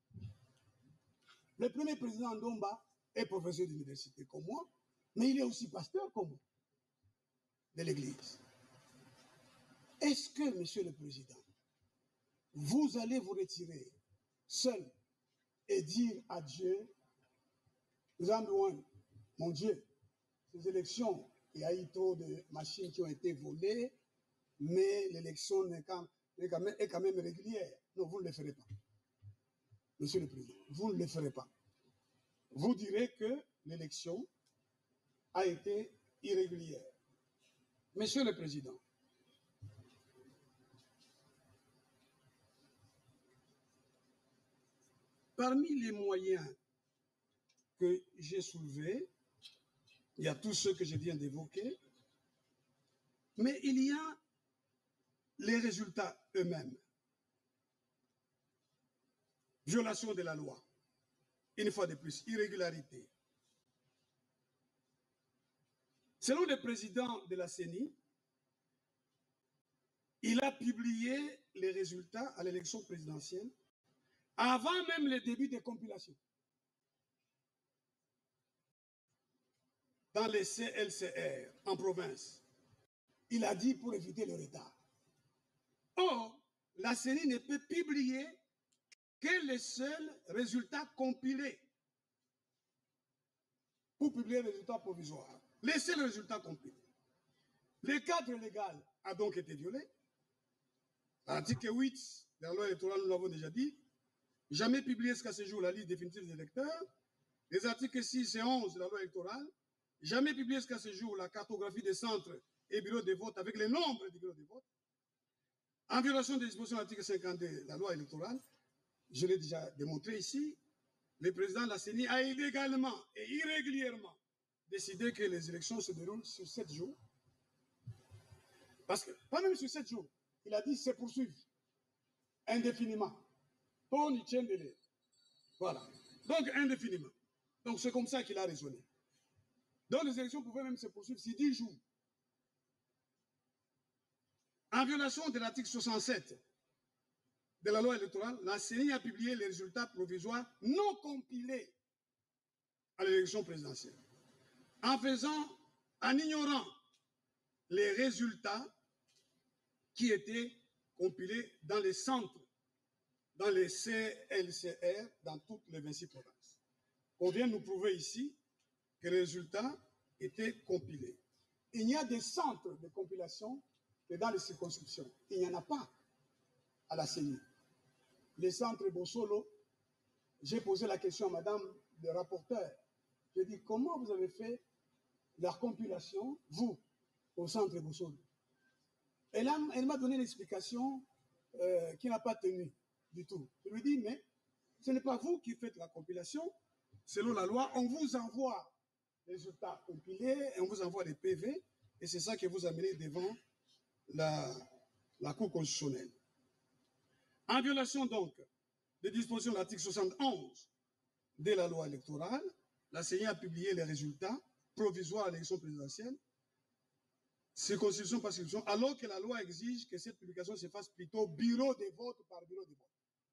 Le premier président Ndomba est professeur d'université comme moi, mais il est aussi pasteur comme moi de l'Église. Est-ce que, Monsieur le Président, vous allez vous retirer seul et dire à Dieu Nous avons besoin, mon Dieu, ces élections, il y a eu trop de machines qui ont été volées, mais l'élection est quand, est quand même, est quand même régulière. Non, vous ne le ferez pas. Monsieur le Président, vous ne le ferez pas. Vous direz que l'élection a été irrégulière. Monsieur le Président, parmi les moyens que j'ai soulevés, il y a tous ceux que je viens d'évoquer, mais il y a les résultats eux-mêmes. Violation de la loi, une fois de plus, irrégularité. Selon le président de la C E N I, il a publié les résultats à l'élection présidentielle avant même le début des compilations. Dans les C L C R, en province, il a dit pour éviter le retard. Or, la C E N I ne peut publier que les seuls résultats compilés pour publier les résultats provisoires. Les seuls résultats compilés. Le cadre légal a donc été violé. L'article huit de la loi électorale, nous l'avons déjà dit, jamais publié jusqu'à ce jour la liste définitive des électeurs. Les articles six et onze de la loi électorale, jamais publié jusqu'à ce jour la cartographie des centres et bureaux de vote avec le nombre des bureaux de vote. En violation des dispositions de l'article cinquante-deux de la loi électorale, je l'ai déjà démontré ici, le président de la C E N I a illégalement et irrégulièrement décidé que les élections se déroulent sur sept jours. Parce que, pas même sur sept jours, il a dit se poursuivre indéfiniment. Tony Tchendele. Voilà. Donc, indéfiniment. Donc, c'est comme ça qu'il a raisonné. Donc, les élections pouvaient même se poursuivre sur dix jours. En violation de l'article soixante-sept de la loi électorale, la C E N I a publié les résultats provisoires non compilés à l'élection présidentielle. En faisant, en ignorant les résultats qui étaient compilés dans les centres, dans les C L C R, dans toutes les vingt-six provinces. On vient nous prouver ici que les résultats étaient compilés. Il y a des centres de compilation que dans les circonscriptions. Il n'y en a pas à la C E N I. Les centres Bossolo, j'ai posé la question à madame le rapporteur. J'ai dit, comment vous avez fait la compilation, vous, au centre Bossolo? Elle, elle m'a donné une explication euh, qui n'a pas tenu du tout. Je lui ai dit, mais ce n'est pas vous qui faites la compilation. Selon la loi, on vous envoie les résultats compilés, et on vous envoie les P V, et c'est ça que vous amenez devant la, la Cour constitutionnelle. En violation donc des dispositions de l'article soixante et onze de la loi électorale, la C E N I a publié les résultats provisoires à l'élection présidentielle, circonscription par circonscription, alors que la loi exige que cette publication se fasse plutôt bureau de vote par bureau de vote.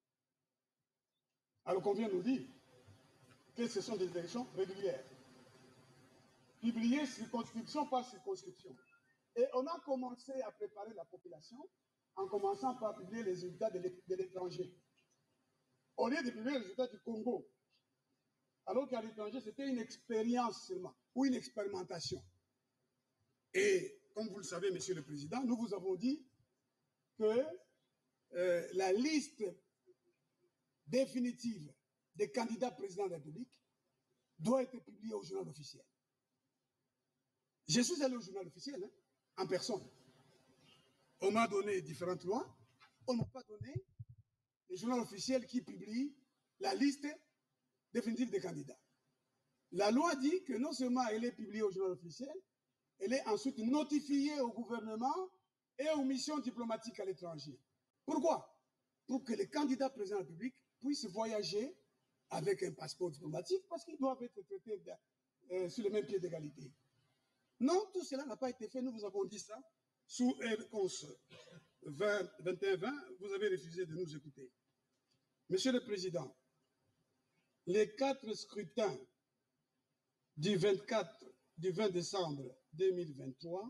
Alors qu'on vient nous dire que ce sont des élections régulières, publiées circonscription par circonscription. Et on a commencé à préparer la population en commençant par publier les résultats de l'étranger. Au lieu de publier les résultats du Congo, alors qu'à l'étranger, c'était une expérience seulement, ou une expérimentation. Et comme vous le savez, Monsieur le Président, nous vous avons dit que euh, la liste définitive des candidats présidents de la République doit être publiée au journal officiel. Je suis allé au journal officiel, hein, en personne. On m'a donné différentes lois, on ne m'a pas donné le journal officiel qui publie la liste définitive des candidats. La loi dit que non seulement elle est publiée au journal officiel, elle est ensuite notifiée au gouvernement et aux missions diplomatiques à l'étranger. Pourquoi? Pour que les candidats présidents de la République puissent voyager avec un passeport diplomatique parce qu'ils doivent être traités de, euh, sur le même pied d'égalité. Non, tout cela n'a pas été fait. Nous vous avons dit ça sous R O S vingt et un vingt. Vous avez refusé de nous écouter. Monsieur le Président, les quatre scrutins du vingt-quatre, du vingt décembre deux mille vingt-trois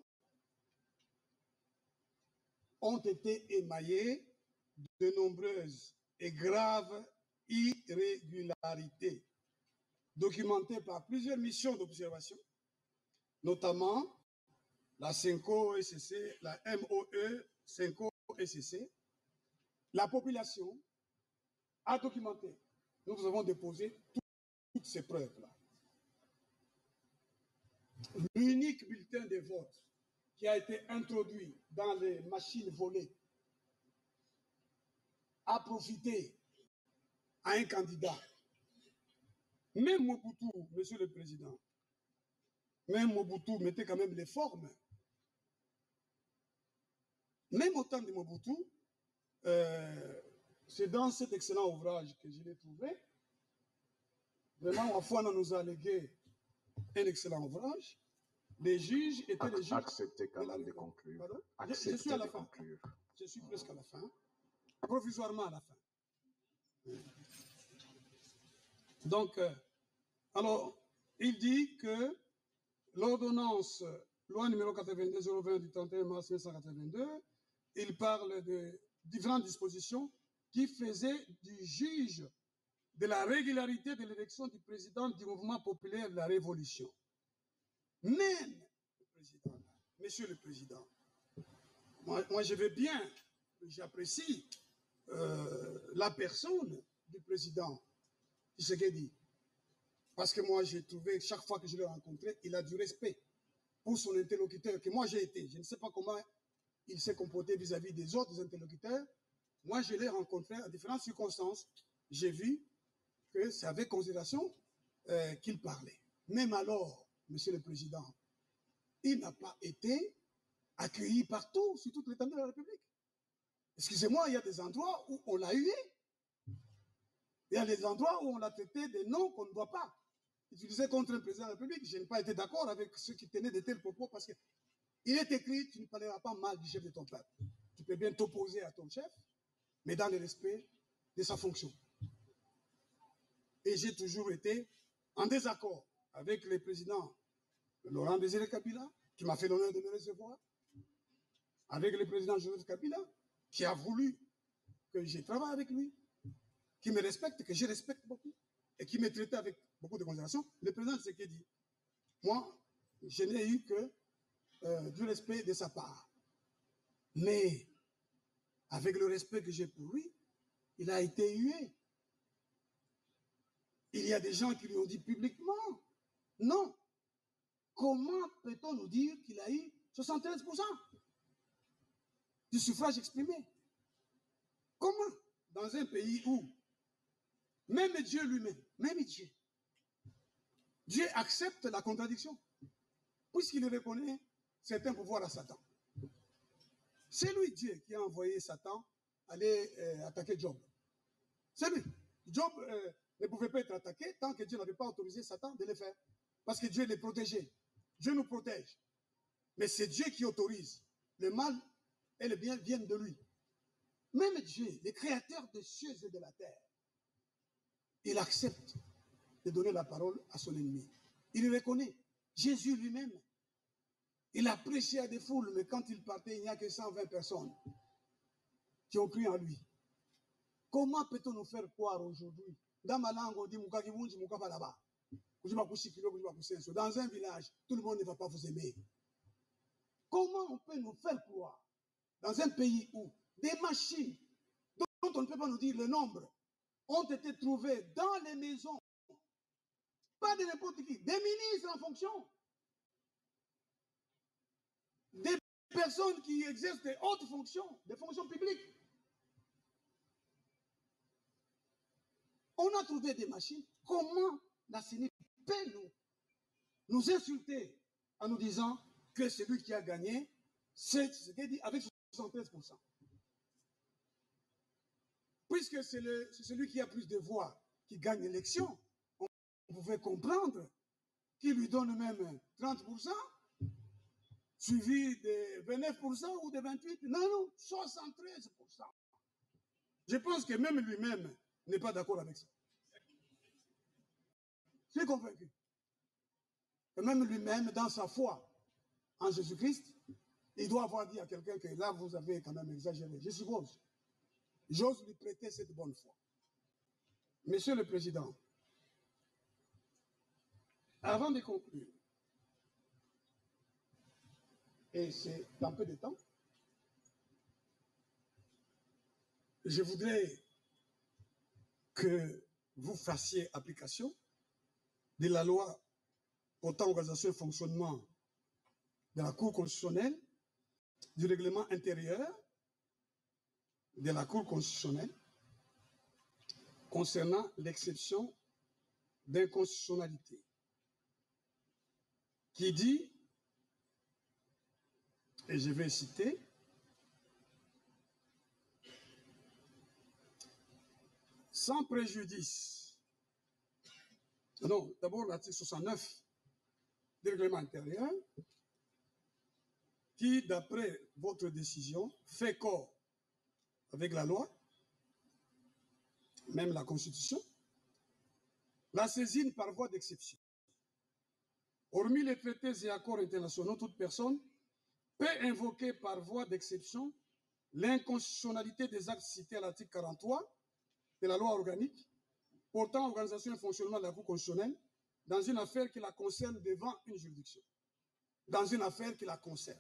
ont été émaillés de nombreuses et graves irrégularités. documenté par plusieurs missions d'observation, notamment la CENCO S C, la M O E, CENCO S C, la population a documenté. Nous vous avons déposé toutes ces preuves-là. L'unique bulletin de vote qui a été introduit dans les machines volées a profité à un candidat. Même Mobutu, Monsieur le Président, même Mobutu mettait quand même les formes. Même au temps de Mobutu, euh, c'est dans cet excellent ouvrage que je l'ai trouvé. Vraiment, Wafouana nous a allégué un excellent ouvrage. Les juges étaient les juges. Acceptez quand même de conclure. Je, je suis à la fin. Conclure. Je suis presque à la fin. Provisoirement à la fin. Donc, euh, alors, il dit que l'ordonnance, loi numéro quatre-vingt-deux zéro vingt du trente et un mars mille neuf cent quatre-vingt-deux, il parle de différentes dispositions qui faisaient du juge de la régularité de l'élection du président du mouvement populaire de la Révolution. Même le président, Monsieur le Président, moi, moi je veux bien, j'apprécie euh, la personne du président Tshisekedi. Parce que moi, j'ai trouvé, chaque fois que je l'ai rencontré, il a du respect pour son interlocuteur, que moi j'ai été. Je ne sais pas comment il s'est comporté vis-à-vis des autres interlocuteurs. Moi, je l'ai rencontré à différentes circonstances. J'ai vu que c'est avec considération euh, qu'il parlait. Même alors, Monsieur le Président, il n'a pas été accueilli partout, sur toute l'étendue de la République. Excusez-moi, il y a des endroits où on l'a hué. Il y a des endroits où on l'a traité des noms qu'on ne doit pas utiliser contre un président de la République. Je n'ai pas été d'accord avec ceux qui tenaient de tels propos parce qu'il est écrit, tu ne parleras pas mal du chef de ton peuple. Tu peux bien t'opposer à ton chef, mais dans le respect de sa fonction. Et j'ai toujours été en désaccord avec le président Laurent Désiré Kabila, qui m'a fait l'honneur de me recevoir, avec le président Joseph Kabila, qui a voulu que je travaille avec lui, qui me respecte, que je respecte beaucoup, et qui me traitait avec beaucoup de considération. Le président Tshisekedi, moi, je n'ai eu que euh, du respect de sa part. Mais, avec le respect que j'ai pour lui, il a été hué. Il y a des gens qui lui ont dit publiquement, non. Comment peut-on nous dire qu'il a eu soixante-treize pour cent du suffrage exprimé? Comment? Dans un pays où même Dieu lui-même, même Dieu, Dieu accepte la contradiction, puisqu'il reconnaît certains pouvoirs à Satan. C'est lui, Dieu, qui a envoyé Satan aller euh, attaquer Job. C'est lui. Job euh, ne pouvait pas être attaqué tant que Dieu n'avait pas autorisé Satan de le faire. Parce que Dieu les protégeait. Dieu nous protège. Mais c'est Dieu qui autorise. Le mal et le bien viennent de lui. Même Dieu, le créateur des cieux et de la terre, il accepte de donner la parole à son ennemi. Il reconnaît. Jésus lui-même, il a prêché à des foules, mais quand il partait, il n'y a que cent vingt personnes qui ont cru en lui. Comment peut-on nous faire croire aujourd'hui? Dans ma langue, on dit dans un village, tout le monde ne va pas vous aimer. Comment on peut nous faire croire dans un pays où des machines dont on ne peut pas nous dire le nombre ont été trouvées dans les maisons, pas de n'importe qui, des ministres en fonction, des personnes qui exercent des hautes fonctions, des fonctions publiques. On a trouvé des machines. Comment la C E N I peut nous, nous insulter en nous disant que celui qui a gagné, c'est ce qu'il dit avec soixante-treize pour cent. Puisque c'est celui qui a plus de voix qui gagne l'élection, on, on pouvait comprendre qu'il lui donne même trente pour cent, suivi de vingt-neuf pour cent ou de vingt-huit pour cent. Non, non, soixante-treize pour cent. Je pense que même lui-même n'est pas d'accord avec ça. Je suis convaincu. Et même lui-même, dans sa foi en Jésus-Christ, il doit avoir dit à quelqu'un que là, vous avez quand même exagéré. Je suppose. J'ose lui prêter cette bonne foi. Monsieur le Président, Avant de conclure, et c'est dans peu de temps, je voudrais que vous fassiez application de la loi portant organisation et fonctionnement de la Cour constitutionnelle, du règlement intérieur de la Cour constitutionnelle concernant l'exception d'inconstitutionnalité, qui dit, et je vais citer, sans préjudice, non, d'abord l'article soixante-neuf du règlement intérieur, qui, d'après votre décision, fait corps avec la loi, même la Constitution, la saisine par voie d'exception. Hormis les traités et accords internationaux, toute personne peut invoquer par voie d'exception l'inconstitutionnalité des actes cités à l'article quarante-trois de la loi organique portant organisation et fonctionnement de la Cour constitutionnelle dans une affaire qui la concerne devant une juridiction. Dans une affaire qui la concerne.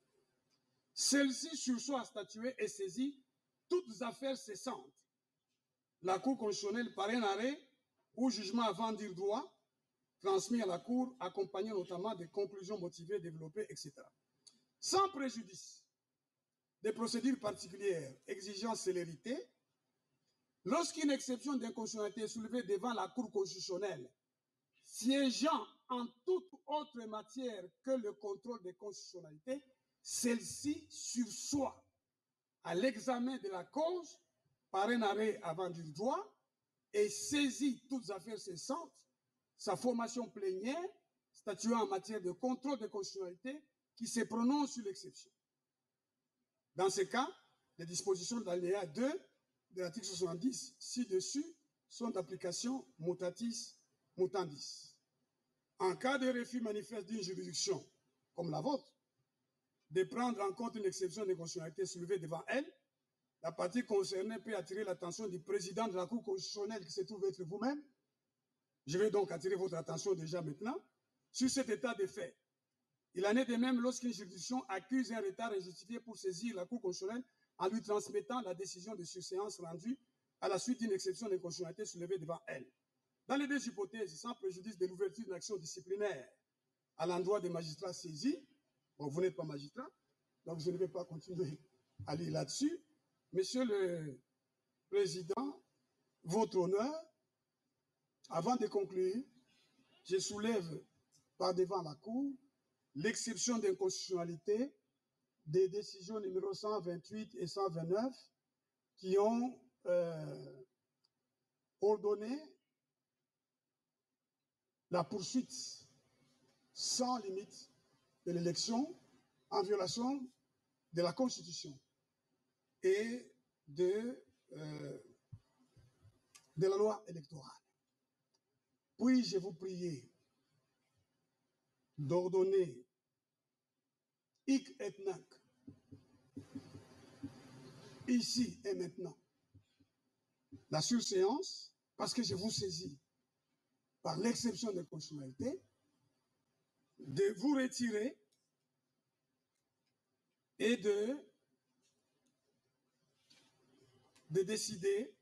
Celle-ci sursoit à statuer et saisit toutes affaires cessantes. La Cour constitutionnelle par un arrêt ou jugement avant dire droit, transmis à la Cour, accompagné notamment des conclusions motivées, développées, et cetera. Sans préjudice des procédures particulières exigeant célérité, lorsqu'une exception d'inconstitutionnalité est soulevée devant la Cour constitutionnelle, siégeant en toute autre matière que le contrôle des constitutionnalités, celle-ci sursoit à l'examen de la cause par un arrêt avant du droit et saisit toutes affaires cessantes, sa formation plénière, statuant en matière de contrôle de constitutionnalité qui se prononce sur l'exception. Dans ce cas, les dispositions de l'alinéa deux de l'article soixante-dix ci-dessus sont d'application mutatis mutandis. En cas de refus manifeste d'une juridiction comme la vôtre, de prendre en compte une exception de constitutionnalité soulevée devant elle, la partie concernée peut attirer l'attention du président de la Cour constitutionnelle qui se trouve être vous-même. Je vais donc attirer votre attention déjà maintenant sur cet état de fait. Il en est de même lorsqu'une juridiction accuse un retard injustifié pour saisir la Cour constitutionnelle en lui transmettant la décision de surséance rendue à la suite d'une exception de constitutionnalité soulevée devant elle. Dans les deux hypothèses, sans préjudice de l'ouverture d'une action disciplinaire à l'endroit des magistrats saisis, bon, vous n'êtes pas magistrat, donc je ne vais pas continuer à lire là-dessus. Monsieur le Président, votre honneur, avant de conclure, je soulève par devant la Cour l'exception d'inconstitutionnalité des décisions numéro cent vingt-huit et cent vingt-neuf qui ont euh, ordonné la poursuite sans limite de l'élection en violation de la Constitution et de, euh, de la loi électorale. Puis-je vous prier d'ordonner hic et nunc, ici et maintenant, la surséance, parce que je vous saisis par l'exception de constitutionnalité, de vous retirer et de, de décider,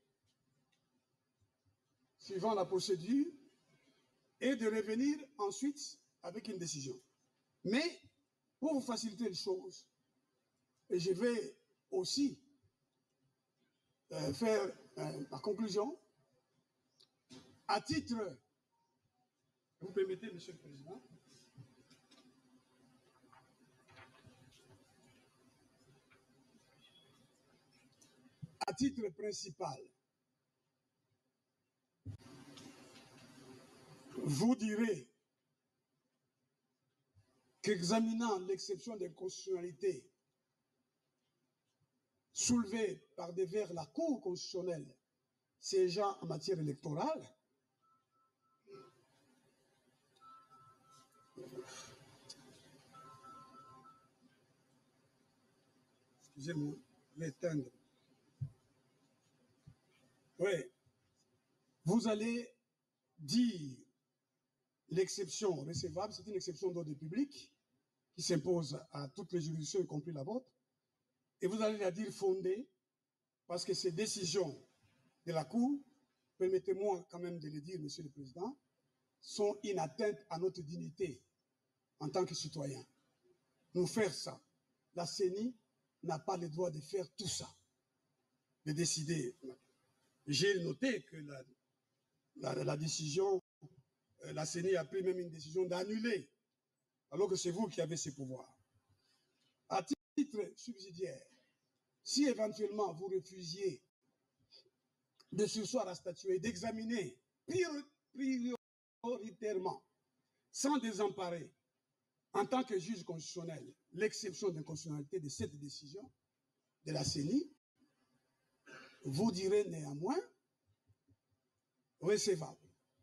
suivant la procédure, et de revenir ensuite avec une décision. Mais, pour vous faciliter les choses, et je vais aussi euh, faire euh, ma conclusion, à titre, vous permettez, Monsieur le Président, à titre principal, vous direz qu'examinant l'exception d'inconstitutionnalité soulevée par devers la Cour constitutionnelle siégeant en matière électorale, excusez-moi, je vais éteindre. Oui, vous allez dire l'exception recevable, c'est une exception d'ordre public qui s'impose à toutes les juridictions, y compris la vôtre. Et vous allez la dire fondée, parce que ces décisions de la Cour, permettez-moi quand même de le dire, Monsieur le Président, sont une atteinte à notre dignité en tant que citoyens. Nous faire ça. La C E N I n'a pas le droit de faire tout ça, de décider. J'ai noté que la, la, la décision, la C E N I a pris même une décision d'annuler, alors que c'est vous qui avez ces pouvoirs. À titre subsidiaire, si éventuellement vous refusiez de surseoir à statuer, d'examiner prioritairement, sans désemparer, en tant que juge constitutionnel, l'exception d'inconstitutionnalité de cette décision de la C E N I, vous direz néanmoins recevable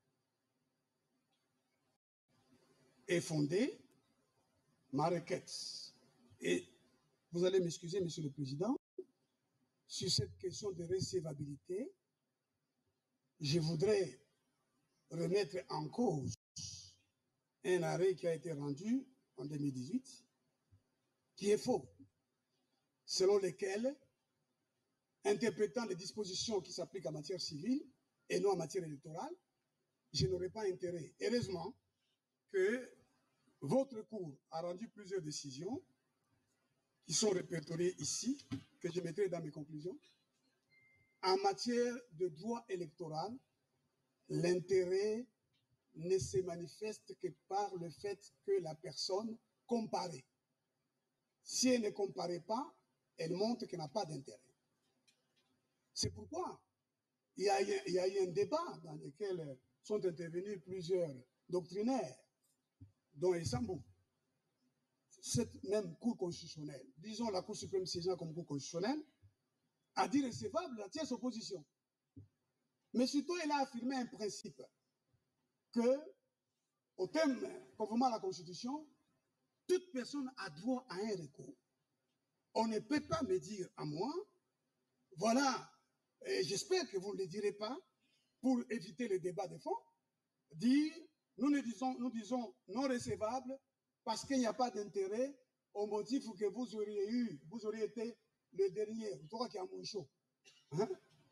et fondé ma requête. Et vous allez m'excuser, Monsieur le Président, sur cette question de recevabilité, je voudrais remettre en cause un arrêt qui a été rendu en deux mille dix-huit, qui est faux, selon lequel, interprétant les dispositions qui s'appliquent en matière civile et non en matière électorale, je n'aurais pas intérêt. Heureusement que votre Cour a rendu plusieurs décisions qui sont répertoriées ici, que je mettrai dans mes conclusions. En matière de droit électoral, l'intérêt ne se manifeste que par le fait que la personne comparaît. Si elle ne comparaît pas, elle montre qu'elle n'a pas d'intérêt. C'est pourquoi il y, a, il y a eu un débat dans lequel sont intervenus plusieurs doctrinaires, dont Essambou. Cette même Cour constitutionnelle, disons la Cour suprême siégeant comme Cour constitutionnelle, a dit recevable la tierce opposition. Mais surtout, elle a affirmé un principe que, au thème, conformément à la Constitution, toute personne a droit à un recours. On ne peut pas me dire à moi, voilà, j'espère que vous ne le direz pas, pour éviter le débat de fond, dire, nous, ne disons, nous disons non recevable parce qu'il n'y a pas d'intérêt au motif que vous auriez eu, vous auriez été le dernier, vous trouvez qu'il y a mon chaud. Hein?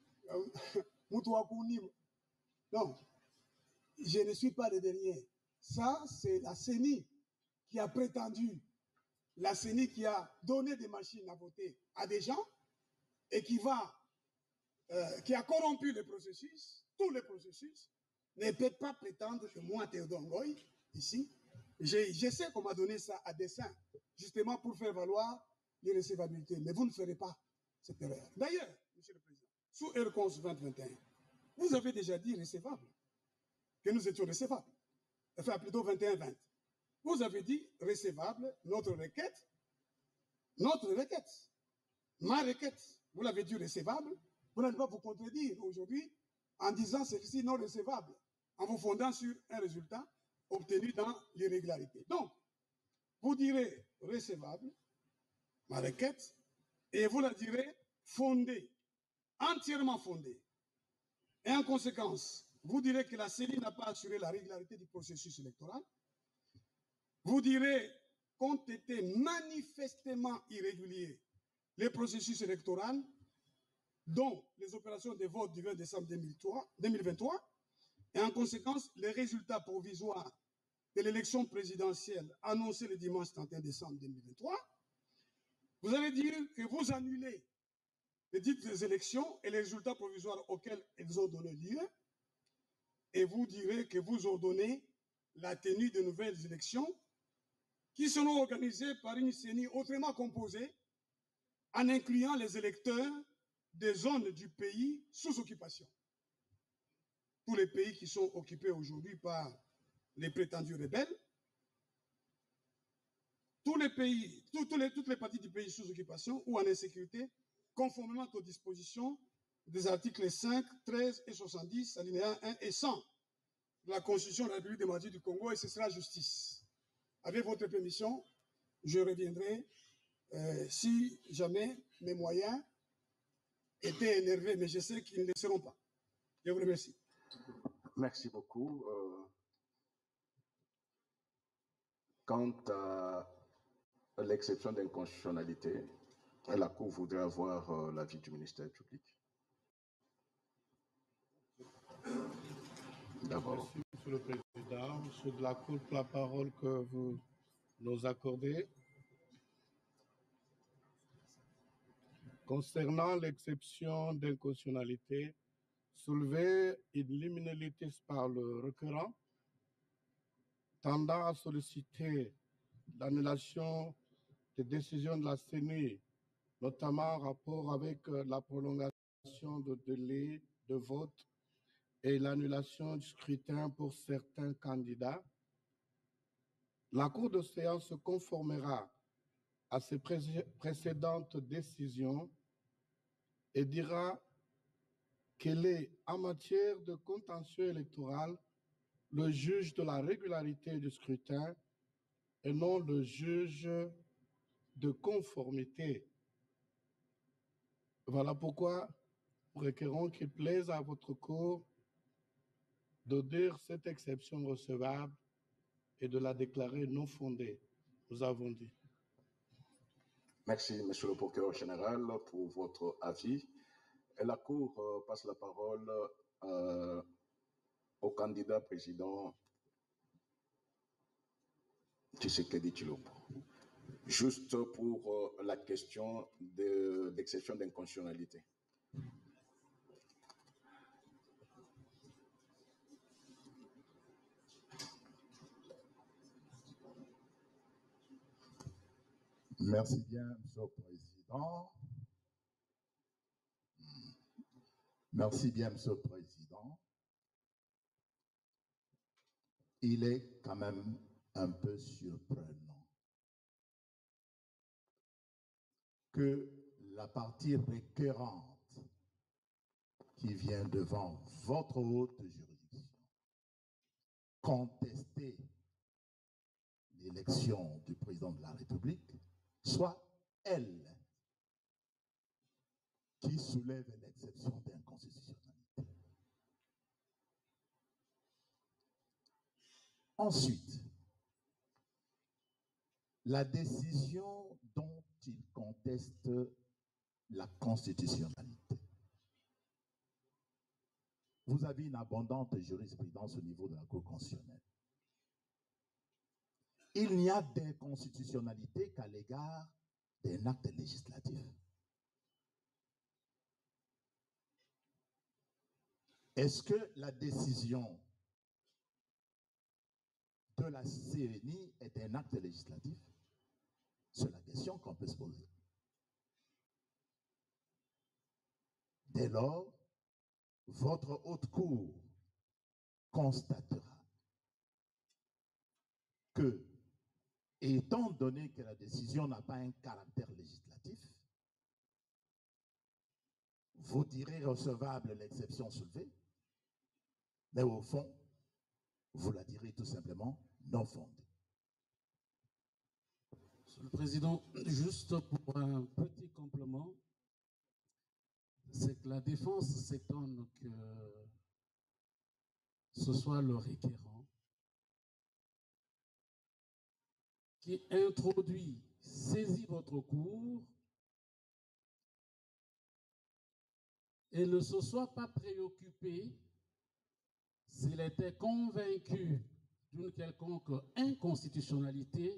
Non, je ne suis pas le dernier. Ça, c'est la C E N I qui a prétendu, la C E N I qui a donné des machines à voter à des gens et qui va, euh, qui a corrompu le processus, tout le processus, ne peut pas prétendre que moi, Théodore Ngoï, ici, je, je sais qu'on m'a donné ça à dessein, justement pour faire valoir l'irrécevabilité. Mais vous ne ferez pas cette erreur. D'ailleurs, Monsieur le Président, sous R cons vingt vingt et un, vous avez déjà dit recevable, que nous étions recevables. Enfin, plutôt vingt et un vingt. Vous avez dit recevable, notre requête, notre requête, ma requête, vous l'avez dit recevable, vous n'allez pas vous contredire aujourd'hui en disant celle-ci non recevable, en vous fondant sur un résultat obtenu dans l'irrégularité. Donc, vous direz recevable, ma requête, et vous la direz fondée, entièrement fondée. Et en conséquence, vous direz que la C E N I n'a pas assuré la régularité du processus électoral. Vous direz qu'ont été manifestement irréguliers les processus électoraux, dont les opérations de vote du vingt décembre deux mille vingt-trois, et en conséquence, les résultats provisoires de l'élection présidentielle annoncée le dimanche trente et un décembre deux mille vingt-trois. Vous allez dire que vous annulez les dites élections et les résultats provisoires auxquels elles ont donné lieu, et vous direz que vous ordonnez la tenue de nouvelles élections qui seront organisées par une C E N I autrement composée en incluant les électeurs des zones du pays sous occupation. Tous les pays qui sont occupés aujourd'hui par les prétendus rebelles, tous les pays, tous, tous les, toutes les parties du pays sous occupation ou en insécurité, conformément aux dispositions des articles cinq, treize et soixante-dix, alinéas un et cent de la Constitution de la République démocratique du Congo, et ce sera justice. Avec votre permission, je reviendrai euh, si jamais mes moyens étaient énervés, mais je sais qu'ils ne le seront pas. Je vous remercie. Merci beaucoup. Euh, Quant à l'exception d'inconstitutionnalité, la Cour voudrait avoir euh, l'avis du ministère public. D'abord. Merci, Monsieur le Président. Monsieur de la Cour, pour la parole que vous nous accordez. Concernant l'exception d'inconstitutionnalité, soulever une liminalité par le requérant tendant à solliciter l'annulation des décisions de la C E N I, notamment en rapport avec la prolongation de délai de vote et l'annulation du scrutin pour certains candidats, la Cour de séance se conformera à ces précédentes décisions et dira qu'elle est, en matière de contentieux électoral, le juge de la régularité du scrutin et non le juge de conformité. Voilà pourquoi nous requérons qu'il plaise à votre Cour de dire cette exception recevable et de la déclarer non fondée. Nous avons dit. Merci, Monsieur le procureur général, pour votre avis. Et la Cour euh, passe la parole euh, au candidat président Tshisekedi Tshilombo. Juste pour euh, la question de l'exception d'inconstitutionnalité. Merci bien, Monsieur le Président. Merci bien, Monsieur le Président. Il est quand même un peu surprenant que la partie requérante qui vient devant votre haute juridiction contester l'élection du président de la République soit elle qui soulève l'exception d'inconstitutionnalité. Ensuite, la décision dont il conteste la constitutionnalité. Vous avez une abondante jurisprudence au niveau de la Cour constitutionnelle. Il n'y a d'inconstitutionnalité qu'à l'égard d'un acte législatif. Est-ce que la décision de la C E N I est un acte législatif? C'est la question qu'on peut se poser. Dès lors, votre haute cour constatera que, étant donné que la décision n'a pas un caractère législatif, vous direz recevable l'exception soulevée, mais au fond, vous la direz tout simplement non fondée. Monsieur le Président, juste pour un petit complément, c'est que la défense s'étonne que ce soit le requérant qui introduit, saisit votre cour et ne se soit pas préoccupé s'il était convaincu d'une quelconque inconstitutionnalité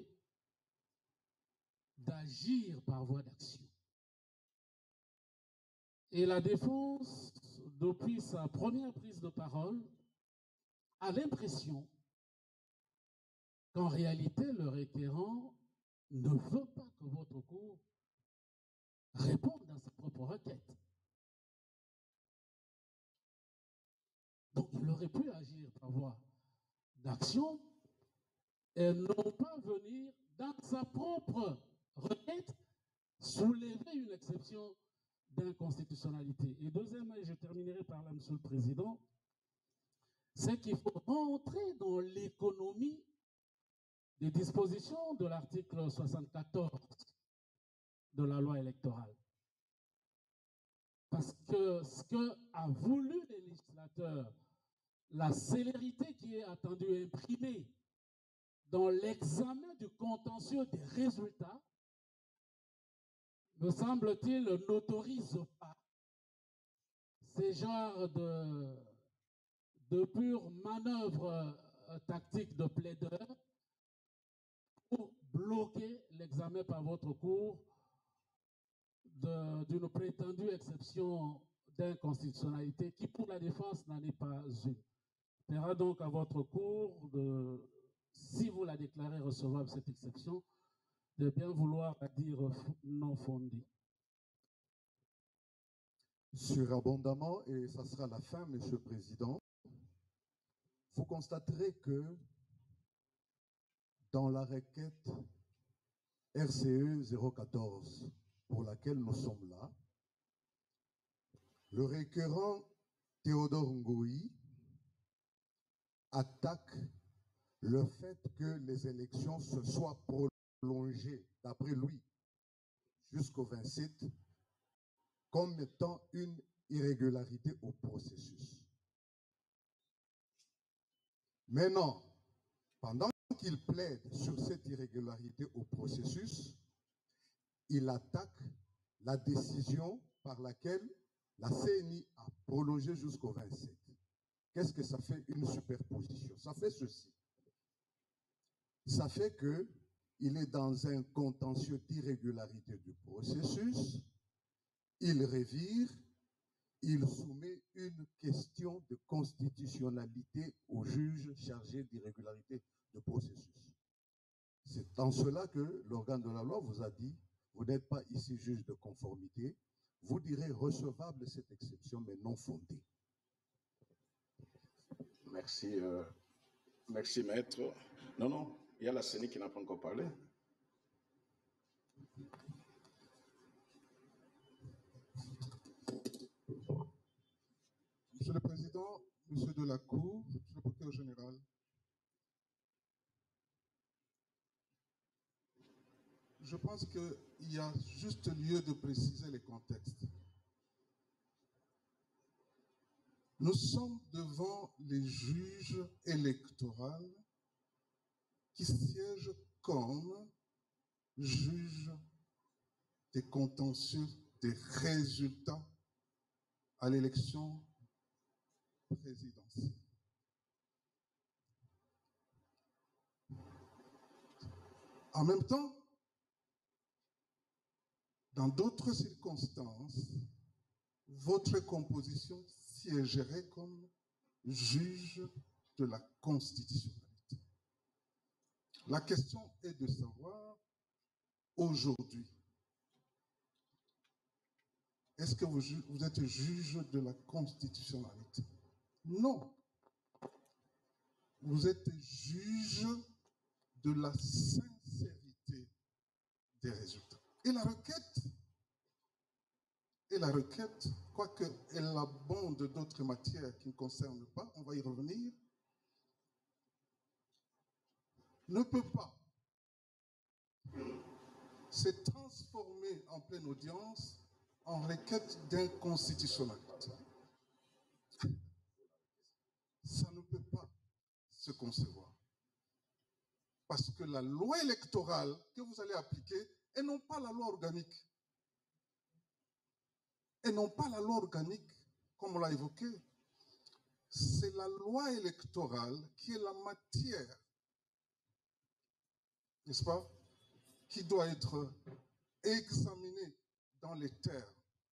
d'agir par voie d'action. Et la défense, depuis sa première prise de parole, a l'impression qu'en réalité, le requérant ne veut pas que votre cour réponde à sa propre requête. Donc, il aurait pu agir par voie d'action et non pas venir dans sa propre requête soulever une exception d'inconstitutionnalité. Et deuxièmement, et je terminerai par là, Monsieur le Président, c'est qu'il faut rentrer dans l'économie des dispositions de l'article soixante-quatorze de la loi électorale. Parce que ce qu'a voulu les législateurs, la célérité qui est attendue et imprimée dans l'examen du contentieux des résultats, me semble-t-il, n'autorise pas ces genres de, de pure manœuvre euh, tactique de plaideur pour bloquer l'examen par votre cour d'une prétendue exception d'inconstitutionnalité qui, pour la défense, n'en est pas une. Il plaira donc à votre cour, de, si vous la déclarez recevable, cette exception, de bien vouloir la dire non fondée. Surabondamment, et ça sera la fin, Monsieur le Président, vous constaterez que dans la requête R C E zéro quatorze pour laquelle nous sommes là, le requérant Théodore Ngoï attaque le fait que les élections se soient prolongées, d'après lui, jusqu'au vingt-sept, comme étant une irrégularité au processus. Maintenant, pendant qu'il plaide sur cette irrégularité au processus, il attaque la décision par laquelle la C N I a prolongé jusqu'au vingt-sept. Qu'est-ce que ça fait une superposition? Ça fait ceci. Ça fait qu'il est dans un contentieux d'irrégularité du processus, il revire, il soumet une question de constitutionnalité au juge chargé d'irrégularité de processus. C'est en cela que l'organe de la loi vous a dit, vous n'êtes pas ici juge de conformité, vous direz recevable cette exception, mais non fondée. Merci, euh, merci maître. Non, non, il y a la C N I qui n'a pas encore parlé. Monsieur le Président, Monsieur de la Cour, Monsieur le procureur général, je pense qu'il y a juste lieu de préciser les contextes. Nous sommes devant les juges électoraux qui siègent comme juges des contentieux des résultats à l'élection présidentielle. En même temps, dans d'autres circonstances, votre composition siégerait comme juge de la constitutionnalité. La question est de savoir, aujourd'hui, est-ce que vous, vous êtes juge de la constitutionnalité? Non. Vous êtes juge de la sincérité des résultats. Et la requête, et la requête, quoique elle abonde d'autres matières qui ne concernent pas, on va y revenir, ne peut pas se transformer en pleine audience en requête d'inconstitutionnalité. Ça ne peut pas se concevoir. Parce que la loi électorale que vous allez appliquer, et non pas la loi organique, et non pas la loi organique, comme on l'a évoqué, c'est la loi électorale qui est la matière, n'est-ce pas, qui doit être examinée dans les termes,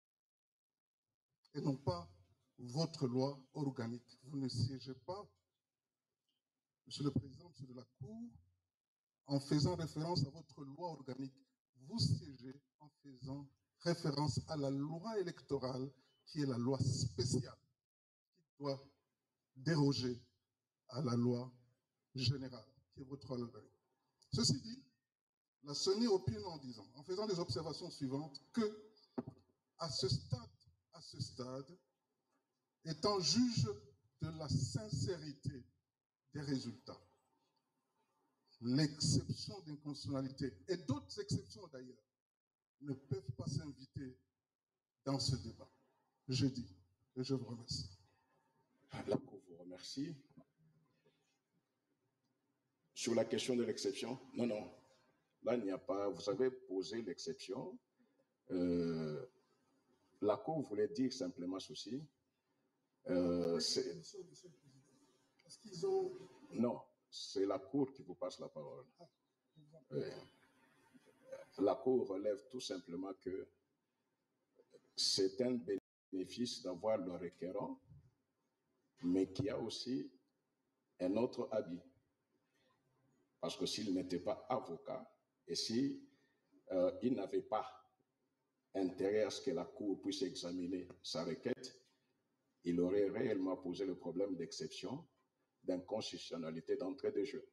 et non pas votre loi organique. Vous ne siégez pas, Monsieur le Président, Monsieur de la Cour, en faisant référence à votre loi organique. Vous siégez en faisant référence à la loi électorale qui est la loi spéciale, qui doit déroger à la loi générale, qui est votre loi organique. Ceci dit, la C N I opine en disant, en faisant des observations suivantes, que à ce stade, à ce stade, étant juge de la sincérité des résultats, l'exception d'inconstitutionnalité et d'autres exceptions d'ailleurs ne peuvent pas s'inviter dans ce débat. Je dis et je vous remercie. La Cour vous remercie. Sur la question de l'exception, non, non. Là, il n'y a pas. Vous avez posé l'exception. Euh, la Cour voulait dire simplement ceci. Euh, Est-ce qu'ils ont... Non, c'est la Cour qui vous passe la parole. Euh, la Cour relève tout simplement que c'est un bénéfice d'avoir le requérant, mais qu'il y a aussi un autre habit. Parce que s'il n'était pas avocat et si euh, il n'avait pas intérêt à ce que la Cour puisse examiner sa requête, il aurait réellement posé le problème d'exception, d'inconstitutionnalité d'entrée de jeu.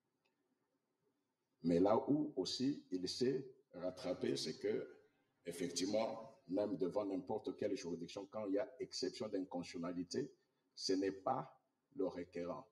Mais là où aussi il s'est rattrapé, c'est que, effectivement, même devant n'importe quelle juridiction, quand il y a exception d'inconstitutionnalité, ce n'est pas le requérant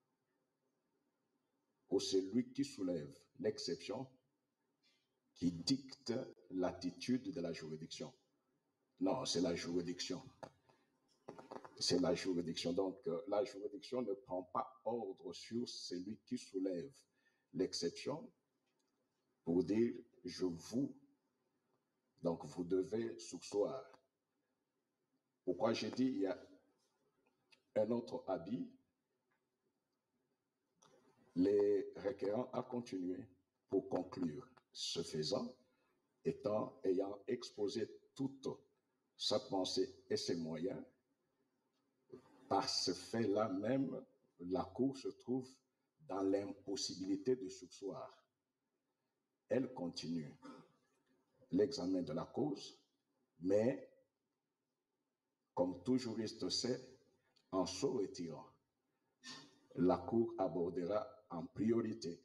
ou celui qui soulève l'exception qui dicte l'attitude de la juridiction. Non, c'est la juridiction. C'est la juridiction. Donc, euh, la juridiction ne prend pas ordre sur celui qui soulève l'exception pour dire « je vous ». Donc, vous devez surseoir. Pourquoi j'ai dit il y a un autre habit? Les requérants à continuer pour conclure. Ce faisant, étant, ayant exposé toute sa pensée et ses moyens, par ce fait-là même, la Cour se trouve dans l'impossibilité de surseoir. Elle continue l'examen de la cause, mais, comme tout juriste sait, en se retirant, la Cour abordera en priorité,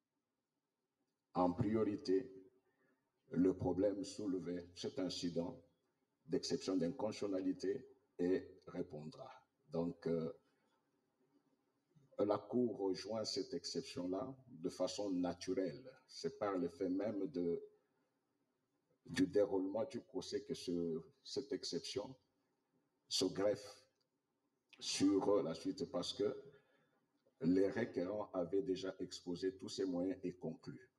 en priorité, le problème soulevé, cet incident d'exception d'inconstitutionnalité, et répondra. Donc, euh, la Cour rejoint cette exception-là de façon naturelle. C'est par le fait même de, du déroulement du procès que ce, cette exception se greffe sur la suite, parce que les requérants avaient déjà exposé tous ces moyens et conclu.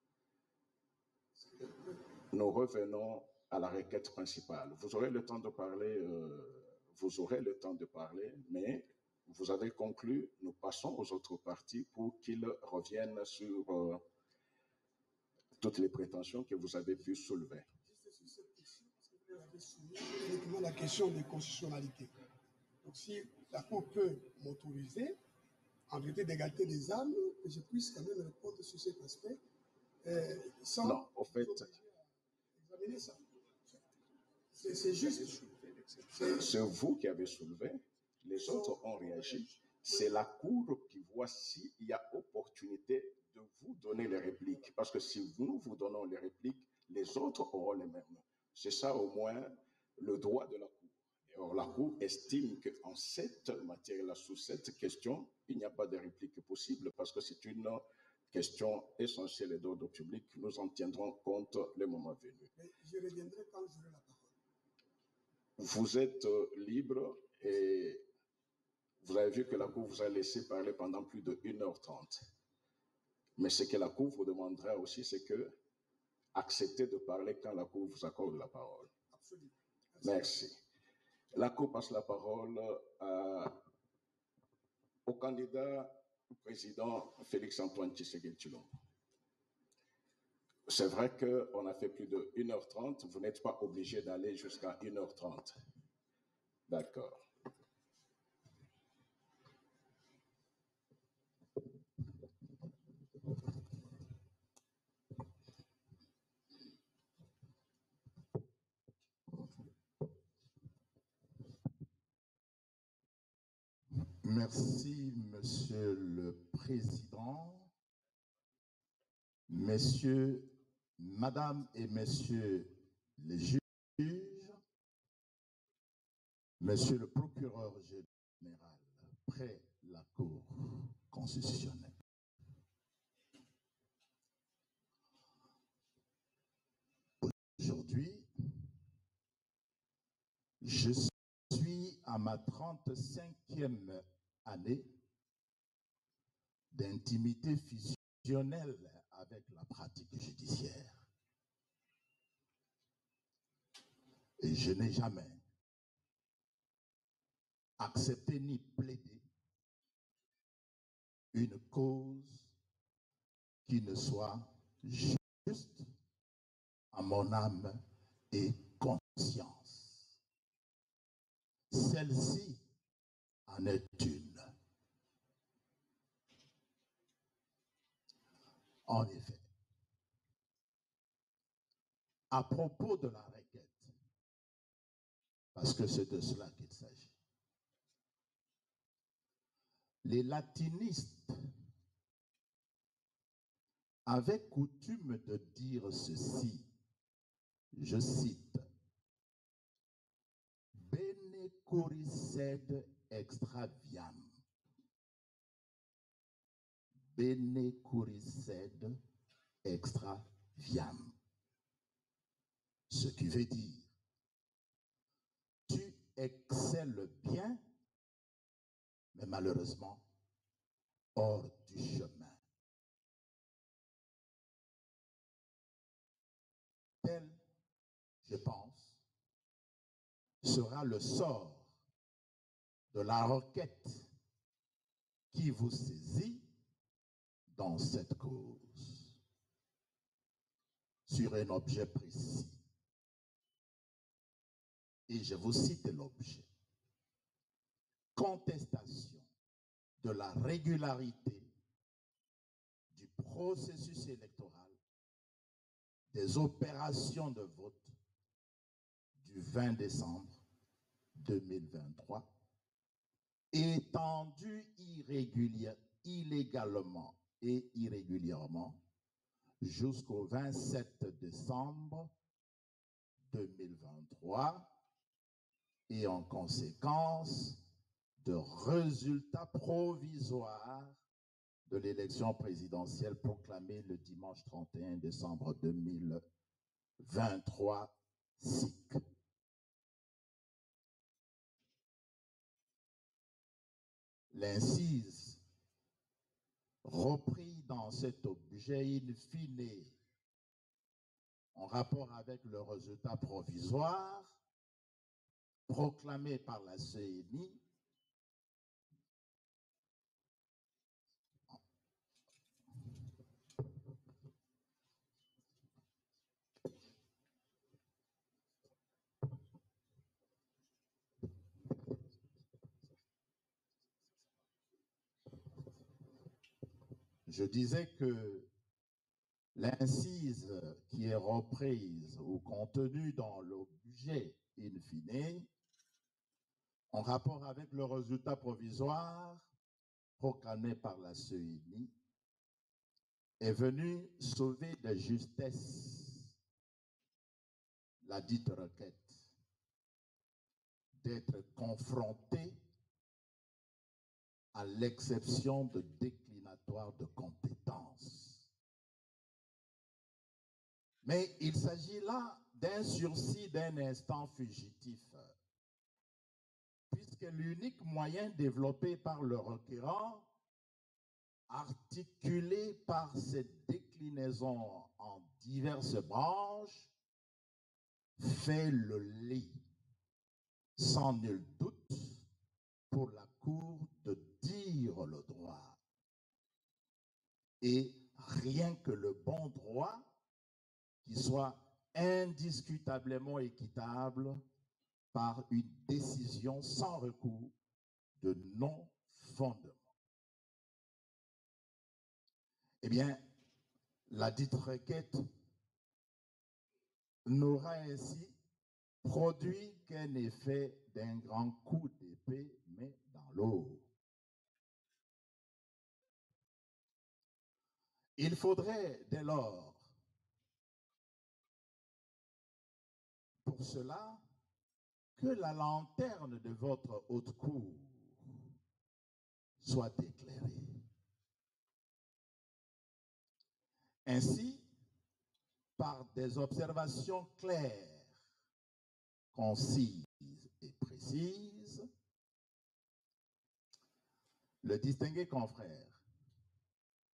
Nous revenons à la requête principale. Vous aurez le temps de parler, euh, vous aurez le temps de parler, mais vous avez conclu, nous passons aux autres parties pour qu'ils reviennent sur euh, toutes les prétentions que vous avez pu soulever. Juste sur cette question, parce que vous avez soulevé uniquement la question de constitutionnalité. Donc, si la Cour peut m'autoriser, en vérité d'égalité des armes, que je puisse quand même répondre sur cet aspect, euh, sans non, au fait, examiner ça. C'est juste. C'est vous qui avez soulevé, les autres ont réagi. C'est la Cour qui voit s'il y a opportunité de vous donner les répliques. Parce que si nous vous donnons les répliques, les autres auront les mêmes. C'est ça au moins le droit de la Cour. Or, la Cour estime qu'en cette matière-là, sous cette question, il n'y a pas de réplique possible parce que c'est une question essentielle d'ordre public. Nous en tiendrons compte le moment venu. Mais je reviendrai quand j'aurai la parole. Vous êtes libre et vous avez vu que la Cour vous a laissé parler pendant plus de une heure trente. Mais ce que la Cour vous demandera aussi, c'est que acceptez de parler quand la Cour vous accorde la parole. Absolument. Merci. Merci. La Cour passe la parole à, au candidat président Félix-Antoine Tshisekedi Tshilombo. C'est vrai qu'on a fait plus de une heure trente. Vous n'êtes pas obligé d'aller jusqu'à une heure trente. D'accord. Merci, Monsieur le Président. Messieurs, Madame et Messieurs les juges, Monsieur le procureur général, près la Cour constitutionnelle. Aujourd'hui, je suis à ma trente-cinquième année d'intimité fusionnelle avec la pratique judiciaire. Et je n'ai jamais accepté ni plaidé une cause qui ne soit juste à mon âme et conscience. Celle-ci en est une. En effet, à propos de la requête, parce que c'est de cela qu'il s'agit, les latinistes avaient coutume de dire ceci, je cite, Bene curi sed extra viam. Bene curi sed extra viam. Ce qui veut dire, tu excelles bien, mais malheureusement, hors du chemin. Tel, je pense, sera le sort de la requête qui vous saisit dans cette cause, sur un objet précis. Et je vous cite l'objet. Contestation de la régularité du processus électoral des opérations de vote du vingt décembre deux mille vingt-trois, étendu irrégulière, illégalement et irrégulièrement jusqu'au vingt-sept décembre deux mille vingt-trois et en conséquence de résultats provisoires de l'élection présidentielle proclamée le dimanche trente et un décembre deux mille vingt-trois, S I C. L'incise repris dans cet objet in fine en rapport avec le résultat provisoire proclamé par la C E N I Je disais que l'incise qui est reprise ou contenue dans l'objet in fine, en rapport avec le résultat provisoire proclamé par la C E N I, est venue sauver de justesse la dite requête d'être confrontée à l'exception de déclinatoire de compétences. Mais il s'agit là d'un sursis d'un instant fugitif, puisque l'unique moyen développé par le requérant, articulé par cette déclinaison en diverses branches, fait le lit, sans nul doute, pour la Cour de dire le droit. Et rien que le bon droit, qui soit indiscutablement équitable par une décision sans recours de non-fondement. Eh bien, la dite requête n'aura ainsi produit qu'un effet d'un grand coup d'épée, mais dans l'eau. Il faudrait dès lors, pour cela, que la lanterne de votre haute cour soit éclairée. Ainsi, par des observations claires, concises et précises, le distingué confrère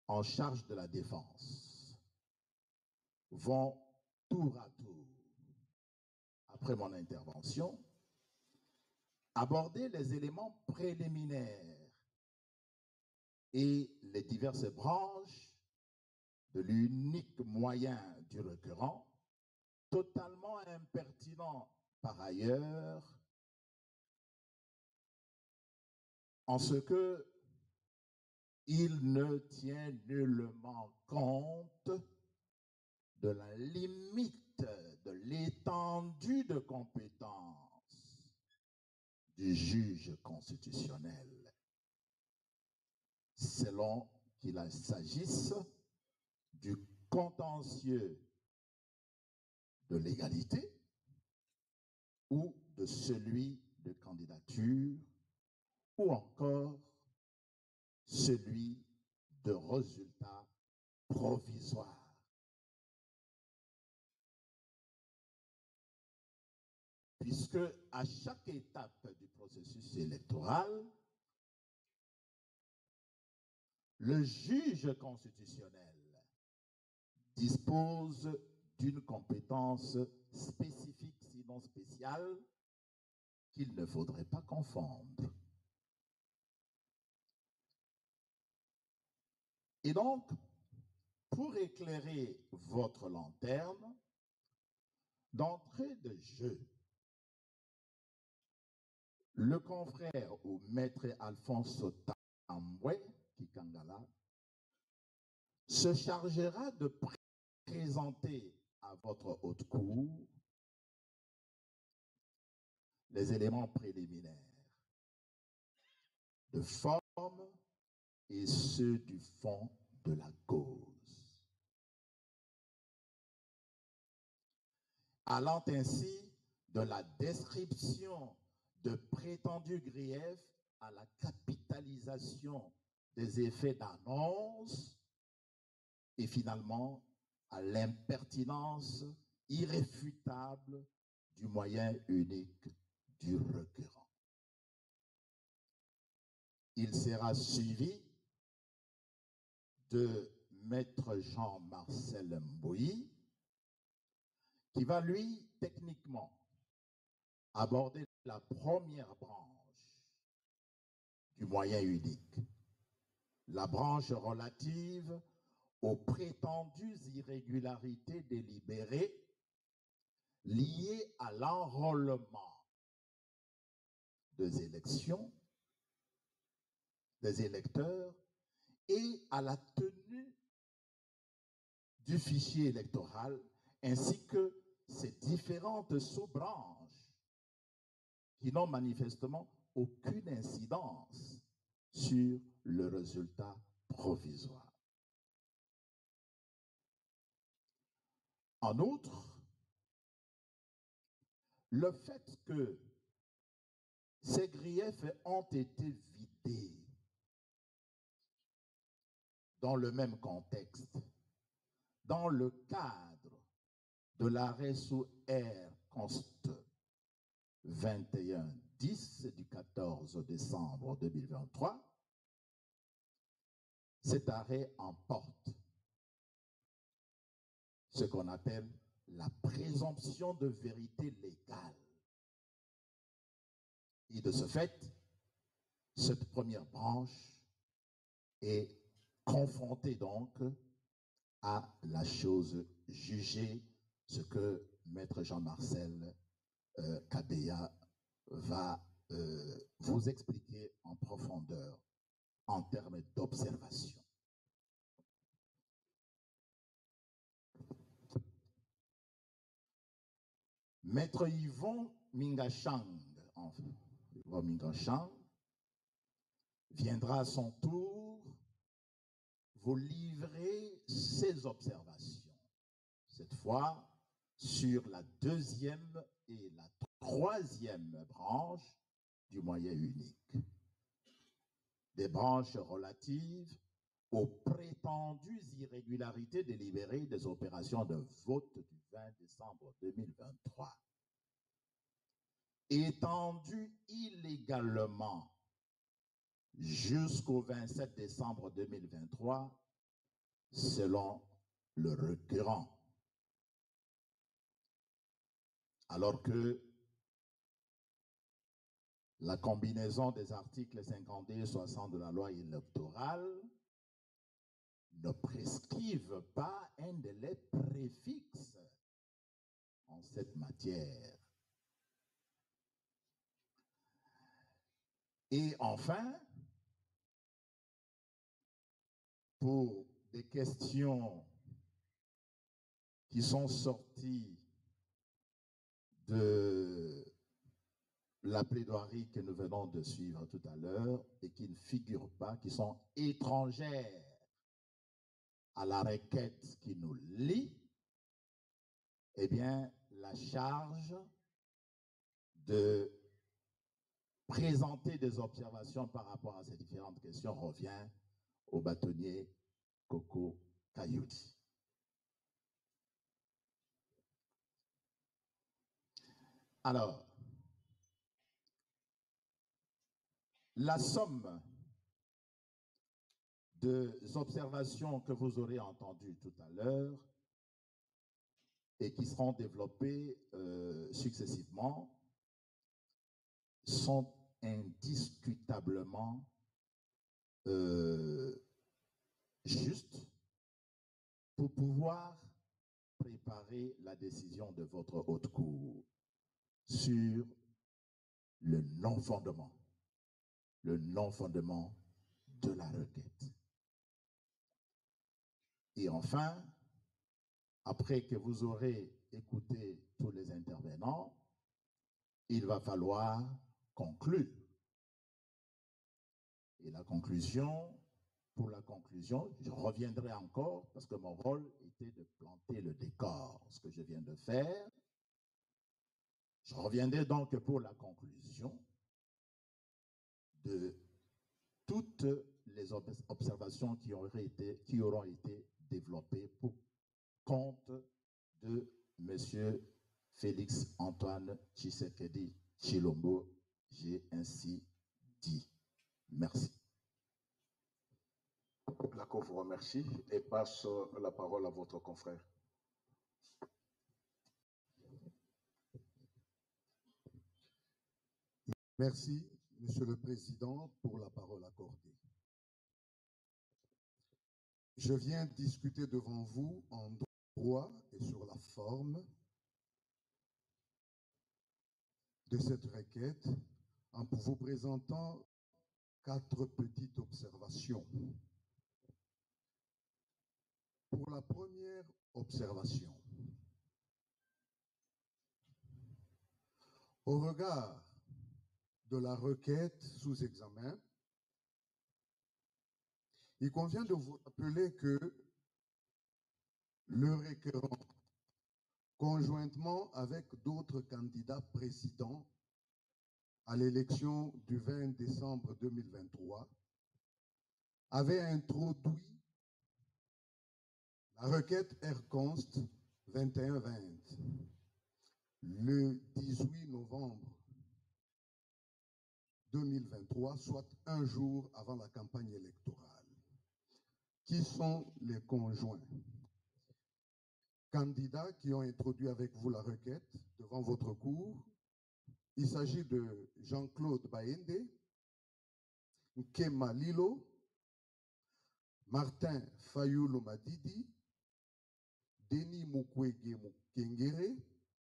en charge de la défense vont tour à tour, après mon intervention, aborder les éléments préliminaires et les diverses branches de l'unique moyen du requérant, totalement impertinent par ailleurs, en ce que il ne tient nullement compte de la limite de l'étendue de compétence du juge constitutionnel, selon qu'il s'agisse du contentieux de l'égalité ou de celui de candidature ou encore celui de résultat provisoire. Puisque à chaque étape du processus électoral, le juge constitutionnel dispose d'une compétence spécifique, sinon spéciale, qu'il ne faudrait pas confondre. Et donc, pour éclairer votre lanterne, d'entrée de jeu, le confrère ou maître Alphonse Tambwe Kikangala se chargera de présenter à votre haute cour les éléments préliminaires de forme et ceux du fond de la cause, allant ainsi de la description de prétendus griefs à la capitalisation des effets d'annonce et finalement à l'impertinence irréfutable du moyen unique du requérant. Il sera suivi de maître Jean-Marcel Mbouyi, qui va lui, techniquement, aborder la première branche du moyen unique, la branche relative aux prétendues irrégularités délibérées liées à l'enrôlement des élections, des électeurs et à la tenue du fichier électoral, ainsi que ses différentes sous-branches qui n'ont manifestement aucune incidence sur le résultat provisoire. En outre, le fait que ces griefs ont été vidés dans le même contexte, dans le cadre de l'arrêt sous R const vingt et un dix du quatorze décembre deux mille vingt-trois, cet arrêt emporte ce qu'on appelle la présomption de vérité légale. Et de ce fait, cette première branche est confrontée donc à la chose jugée, ce que maître Jean-Marcel euh, Kadeya va euh, vous expliquer en profondeur en termes d'observation. Maître Yvon Mingachang, enfin, Yvon Mingachang viendra à son tour vous livrer ses observations, cette fois sur la deuxième et la troisième branche du moyen unique, des branches relatives aux prétendues irrégularités délibérées des opérations de vote du vingt décembre deux mille vingt-trois, étendues illégalement jusqu'au vingt-sept décembre deux mille vingt-trois selon le requérant. Alors que la combinaison des articles cinquante-deux et soixante de la loi électorale ne prescrivent pas un délai préfixe en cette matière. Et enfin, pour des questions qui sont sorties de la plaidoirie que nous venons de suivre tout à l'heure et qui ne figurent pas, qui sont étrangères à la requête qui nous lie, eh bien, la charge de présenter des observations par rapport à ces différentes questions revient au bâtonnier Coco Kayouti. Alors, la somme des observations que vous aurez entendues tout à l'heure et qui seront développées euh, successivement sont indiscutablement euh, justes pour pouvoir préparer la décision de votre haute cour sur le non-fondement, le non-fondement de la requête. Et enfin, après que vous aurez écouté tous les intervenants, il va falloir conclure. Et la conclusion, pour la conclusion, je reviendrai encore parce que mon rôle était de planter le décor, ce que je viens de faire. Je reviendrai donc pour la conclusion de toutes les observations qui auraient été, qui auront été développées pour compte de M. Félix Antoine Tshisekedi Tshilombo. J'ai ainsi dit. Merci. La Cour vous remercie et passe la parole à votre confrère. Merci, Monsieur le Président, pour la parole accordée. Je viens discuter devant vous en droit et sur la forme de cette requête en vous présentant quatre petites observations. Pour la première observation, au regard de la requête sous examen, il convient de vous rappeler que le requérant, conjointement avec d'autres candidats présidents à l'élection du vingt décembre deux mille vingt-trois, avait introduit la requête R-Const vingt et un vingt le dix-huit novembre deux mille vingt-trois, soit un jour avant la campagne électorale. Qui sont les conjoints? Candidats qui ont introduit avec vous la requête devant votre cour. Il s'agit de Jean-Claude Baende, Nkema Lilo, Martin Fayulu Madidi, Denis Mukwege Mukengere,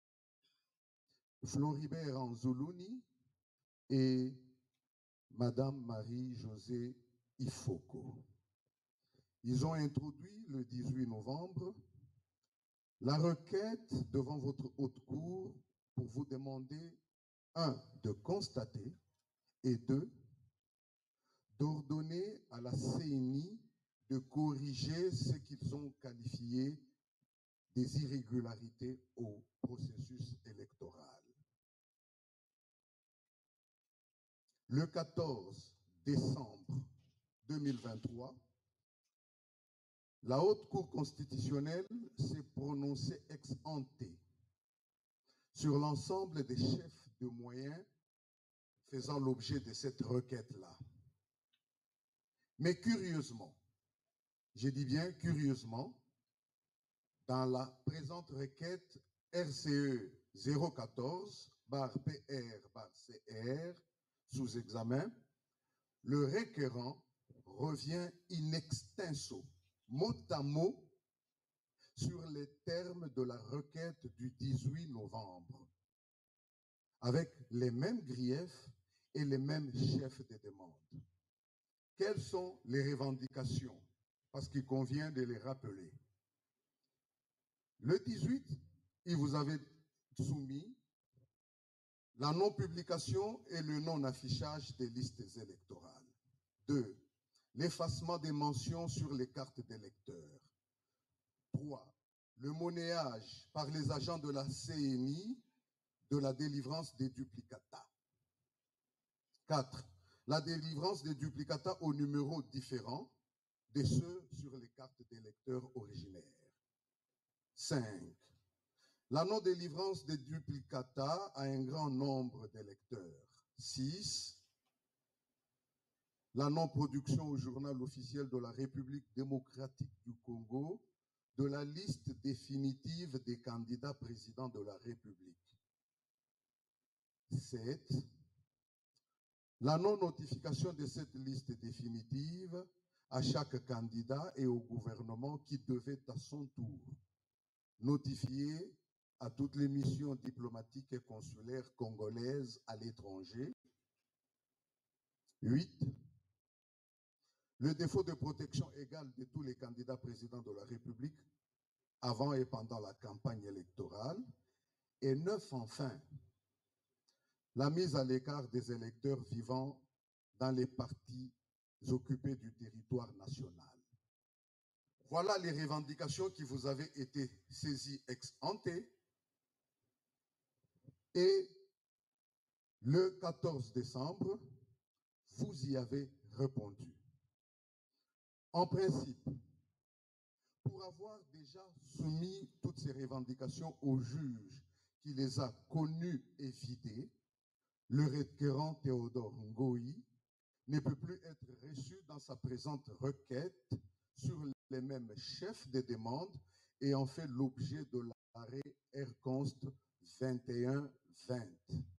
Floribert Anzoulouni et Madame Marie-Josée Ifoko. Ils ont introduit le dix-huit novembre la requête devant votre haute cour pour vous demander, un, de constater et deux, d'ordonner à la C N I de corriger ce qu'ils ont qualifié des irrégularités au processus électoral. Le quatorze décembre deux mille vingt-trois, la Haute Cour constitutionnelle s'est prononcée ex ante sur l'ensemble des chefs de moyens faisant l'objet de cette requête-là. Mais curieusement, Je dis bien curieusement, dans la présente requête R C E zéro quatorze barre P R barre C R sous examen, le requérant revient in extenso, mot à mot, sur les termes de la requête du dix-huit novembre, avec les mêmes griefs et les mêmes chefs de demande. Quelles sont les revendications? Parce qu'il convient de les rappeler. Le dix-huit, il vous avait soumis la non-publication et le non-affichage des listes électorales. Deux, l'effacement des mentions sur les cartes d'électeurs. Trois, le monnayage par les agents de la C N I de la délivrance des duplicata. Quatre, la délivrance des duplicata aux numéros différents de ceux sur les cartes d'électeurs originaires. Cinq, la non-délivrance des duplicata à un grand nombre d'électeurs. Six, la non-production au journal officiel de la République démocratique du Congo de la liste définitive des candidats présidents de la République. Sept, la non-notification de cette liste définitive à chaque candidat et au gouvernement qui devait à son tour notifier à toutes les missions diplomatiques et consulaires congolaises à l'étranger. Huit, le défaut de protection égale de tous les candidats présidents de la République avant et pendant la campagne électorale. Et neuf, enfin, la mise à l'écart des électeurs vivant dans les parties occupées du territoire national. Voilà les revendications qui vous avaient été saisies ex ante. Et le quatorze décembre, vous y avez répondu. En principe, pour avoir déjà soumis toutes ces revendications au juge qui les a connues et vidées, le requérant Théodore Ngoï ne peut plus être reçu dans sa présente requête sur les mêmes chefs de demande et en fait l'objet de l'arrêt R-Const vingt et un vingt.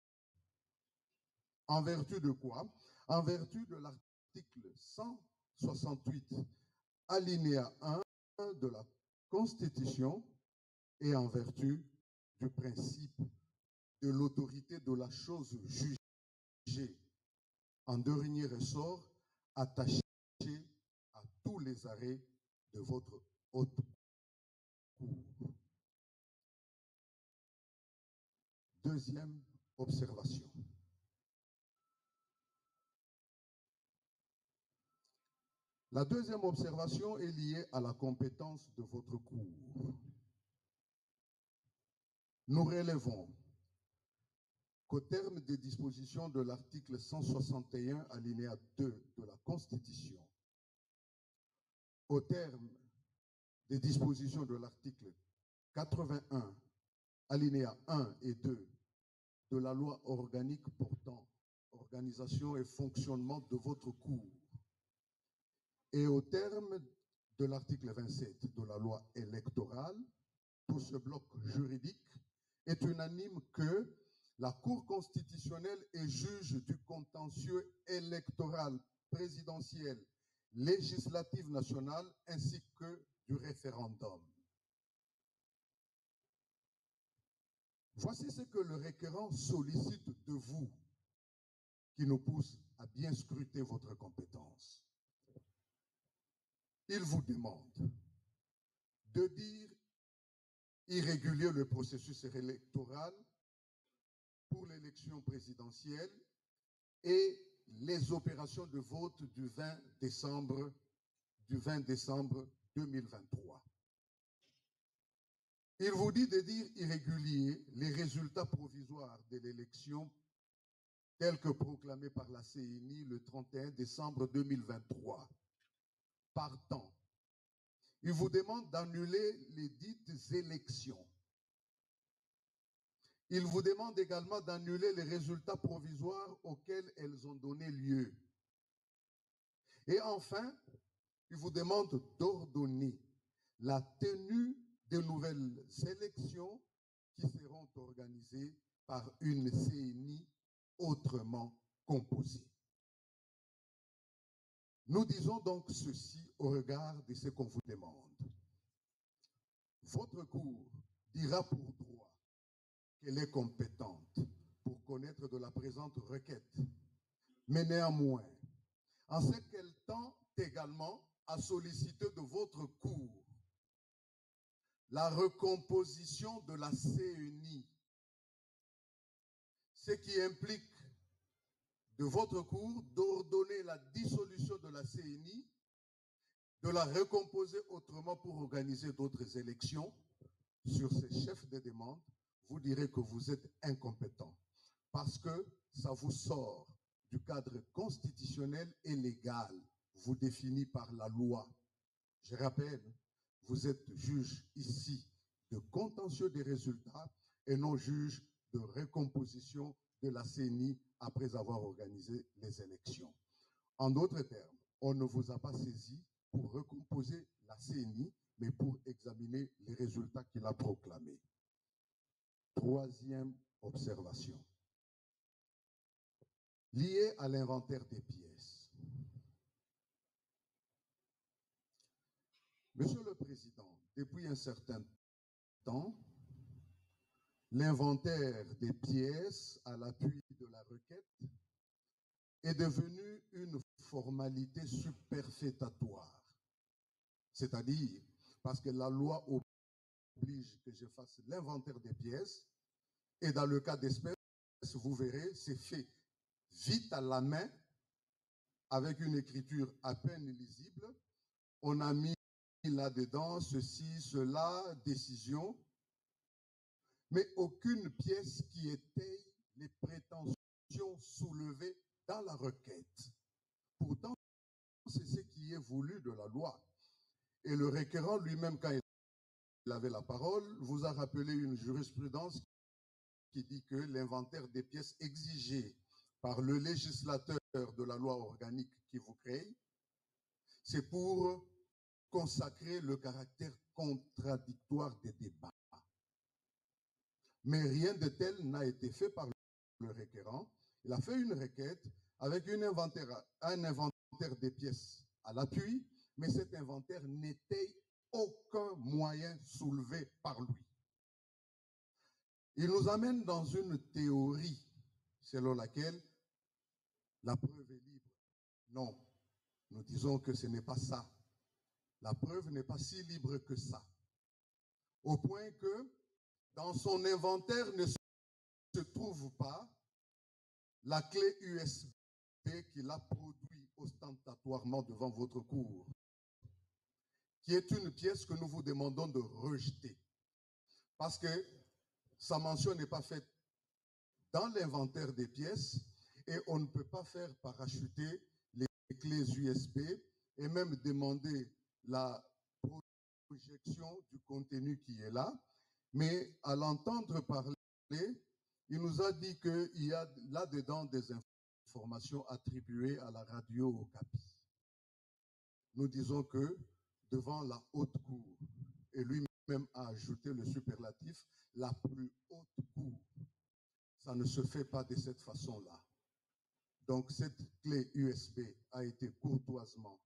En vertu de quoi? En vertu de l'article cent soixante-huit, alinéa un de la Constitution et en vertu du principe de l'autorité de la chose jugée en dernier ressort attaché à tous les arrêts de votre haute cour. Deuxième observation. La deuxième observation est liée à la compétence de votre cour. Nous relevons qu'au terme des dispositions de l'article cent soixante et un, alinéa deux de la Constitution, au terme des dispositions de l'article quatre-vingt-un, alinéa un et deux de la loi organique portant organisation et fonctionnement de votre cour, et au terme de l'article vingt-sept de la loi électorale, tout ce bloc juridique est unanime que la Cour constitutionnelle est juge du contentieux électoral présidentiel, législatif national ainsi que du référendum. Voici ce que le requérant sollicite de vous, qui nous pousse à bien scruter votre compétence. Il vous demande de dire irrégulier le processus électoral pour l'élection présidentielle et les opérations de vote du vingt décembre, du vingt décembre deux mille vingt-trois. Il vous dit de dire irrégulier les résultats provisoires de l'élection tels que proclamés par la C N I le trente et un décembre deux mille vingt-trois. Partant, il vous demande d'annuler les dites élections. Il vous demande également d'annuler les résultats provisoires auxquels elles ont donné lieu. Et enfin, il vous demande d'ordonner la tenue de nouvelles élections qui seront organisées par une C N I autrement composée. Nous disons donc ceci au regard de ce qu'on vous demande. Votre Cour dira pour droit qu'elle est compétente pour connaître de la présente requête, mais néanmoins, en ce qu'elle tend également à solliciter de votre Cour la recomposition de la C N I, ce qui implique de votre Cour d'ordonner la dissolution de la C N I, de la recomposer autrement pour organiser d'autres élections. Sur ces chefs de demande, vous direz que vous êtes incompétent parce que ça vous sort du cadre constitutionnel et légal, vous défini par la loi. Je rappelle, vous êtes juge ici de contentieux des résultats et non juge de recomposition de la C N I après avoir organisé les élections. En d'autres termes, on ne vous a pas saisi pour recomposer la C N I, mais pour examiner les résultats qu'il a proclamés. Troisième observation. Liée à l'inventaire des pièces. Monsieur le Président, depuis un certain temps, l'inventaire des pièces à l'appui de la requête est devenu une formalité superfétatoire. C'est-à-dire, parce que la loi oblige que je fasse l'inventaire des pièces, et dans le cas d'espèce, vous verrez, c'est fait vite à la main, avec une écriture à peine lisible. On a mis là-dedans ceci, cela, décision, mais aucune pièce qui étaye les prétentions soulevées dans la requête. Pourtant, c'est ce qui est voulu de la loi. Et le requérant lui-même, quand il avait la parole, vous a rappelé une jurisprudence qui dit que l'inventaire des pièces exigées par le législateur de la loi organique qui vous crée, c'est pour consacrer le caractère contradictoire des débats. Mais rien de tel n'a été fait par le requérant. Il a fait une requête avec une inventaire, un inventaire des pièces à l'appui, mais cet inventaire n'étaye aucun moyen soulevé par lui. Il nous amène dans une théorie selon laquelle la preuve est libre. Non, nous disons que ce n'est pas ça. La preuve n'est pas si libre que ça. Au point que dans son inventaire ne se trouve pas la clé U S B qu'il a produit ostentatoirement devant votre cour, qui est une pièce que nous vous demandons de rejeter. Parce que sa mention n'est pas faite dans l'inventaire des pièces et on ne peut pas faire parachuter les clés U S B et même demander la projection du contenu qui est là. Mais à l'entendre parler, il nous a dit qu'il y a là-dedans des informations attribuées à la radio Okapi. Nous disons que devant la haute cour, et lui-même a ajouté le superlatif, la plus haute cour, ça ne se fait pas de cette façon-là. Donc cette clé U S B a été courtoisement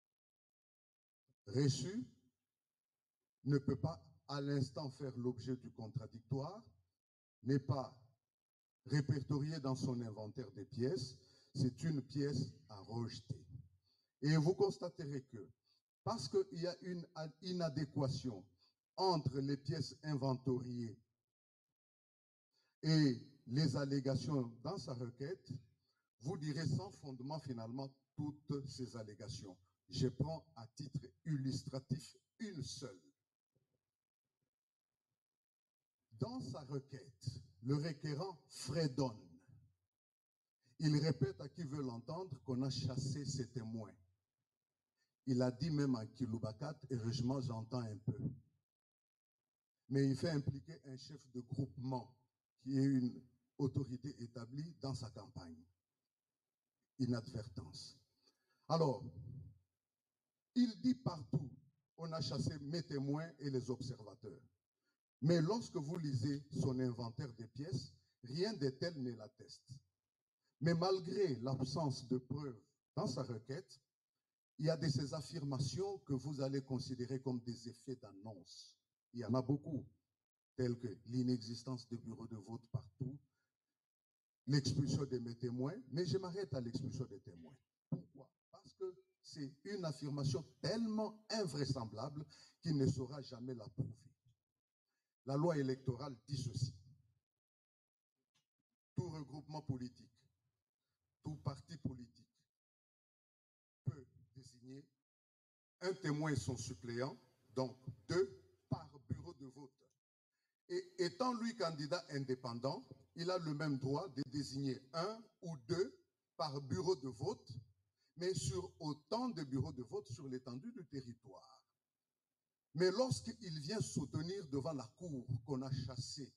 reçue, ne peut pas à l'instant faire l'objet du contradictoire, n'est pas répertoriée dans son inventaire des pièces, c'est une pièce à rejeter. Et vous constaterez que, parce qu'il y a une inadéquation entre les pièces inventoriées et les allégations dans sa requête, vous direz sans fondement finalement toutes ces allégations. Je prends à titre illustratif une seule. Dans sa requête, le requérant fredonne. Il répète à qui veut l'entendre qu'on a chassé ses témoins. Il a dit même à Kiloubakat, et heureusement j'entends un peu. Mais il fait impliquer un chef de groupement qui est une autorité établie dans sa campagne. Inadvertance. Alors, Il dit partout, on a chassé mes témoins et les observateurs. Mais lorsque vous lisez son inventaire des pièces, rien de tel ne l'atteste. Mais malgré l'absence de preuves dans sa requête, il y a de ces affirmations que vous allez considérer comme des effets d'annonce. Il y en a beaucoup, tels que l'inexistence de bureaux de vote partout, l'expulsion de mes témoins, mais je m'arrête à l'expulsion des témoins. Pourquoi? Parce que c'est une affirmation tellement invraisemblable qu'il ne saura jamais la prouver. La loi électorale dit ceci. Tout regroupement politique, tout parti politique peut désigner un témoin et son suppléant, donc deux par bureau de vote. Et étant lui candidat indépendant, il a le même droit de désigner un ou deux par bureau de vote, mais sur autant de bureaux de vote sur l'étendue du territoire. Mais lorsqu'il vient soutenir devant la cour qu'on a chassé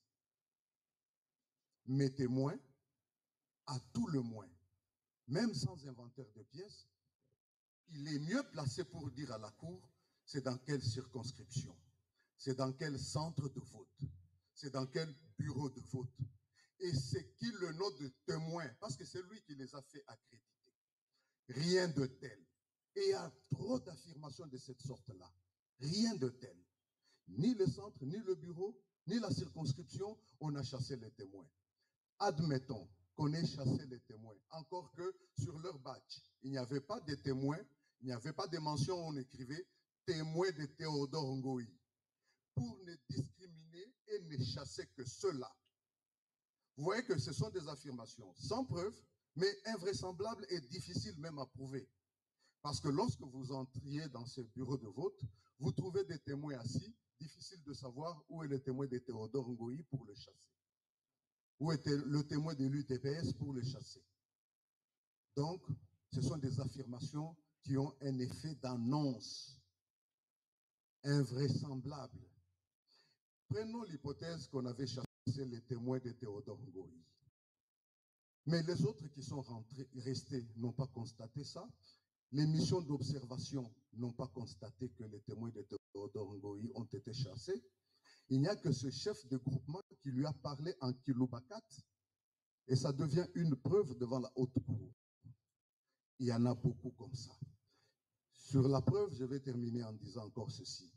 mes témoins, à tout le moins, même sans inventaire de pièces, il est mieux placé pour dire à la cour, c'est dans quelle circonscription, c'est dans quel centre de vote, c'est dans quel bureau de vote. Et c'est qui le nom de témoin, parce que c'est lui qui les a fait accréditer. Rien de tel. Et il y a trop d'affirmations de cette sorte-là. Rien de tel. Ni le centre, ni le bureau, ni la circonscription, on a chassé les témoins. Admettons qu'on ait chassé les témoins, encore que sur leur badge, il n'y avait pas de témoins, il n'y avait pas de mention où on écrivait « témoin de Théodore Ngoï » pour ne discriminer et ne chasser que ceux-là. Vous voyez que ce sont des affirmations sans preuve, mais invraisemblables et difficiles même à prouver. Parce que lorsque vous entriez dans ce bureau de vote, vous trouvez des témoins assis, difficile de savoir où est le témoin de Théodore Ngoï pour le chasser. Où était le témoin de l'U T P S pour le chasser. Donc, ce sont des affirmations qui ont un effet d'annonce invraisemblable. Prenons l'hypothèse qu'on avait chassé les témoins de Théodore Ngoï. Mais les autres qui sont rentrés, restés n'ont pas constaté ça. Les missions d'observation n'ont pas constaté que les témoins de Théodore Ngoï ont été chassés. Il n'y a que ce chef de groupement qui lui a parlé en kilobakat et ça devient une preuve devant la haute cour. Il y en a beaucoup comme ça. Sur la preuve, je vais terminer en disant encore ceci.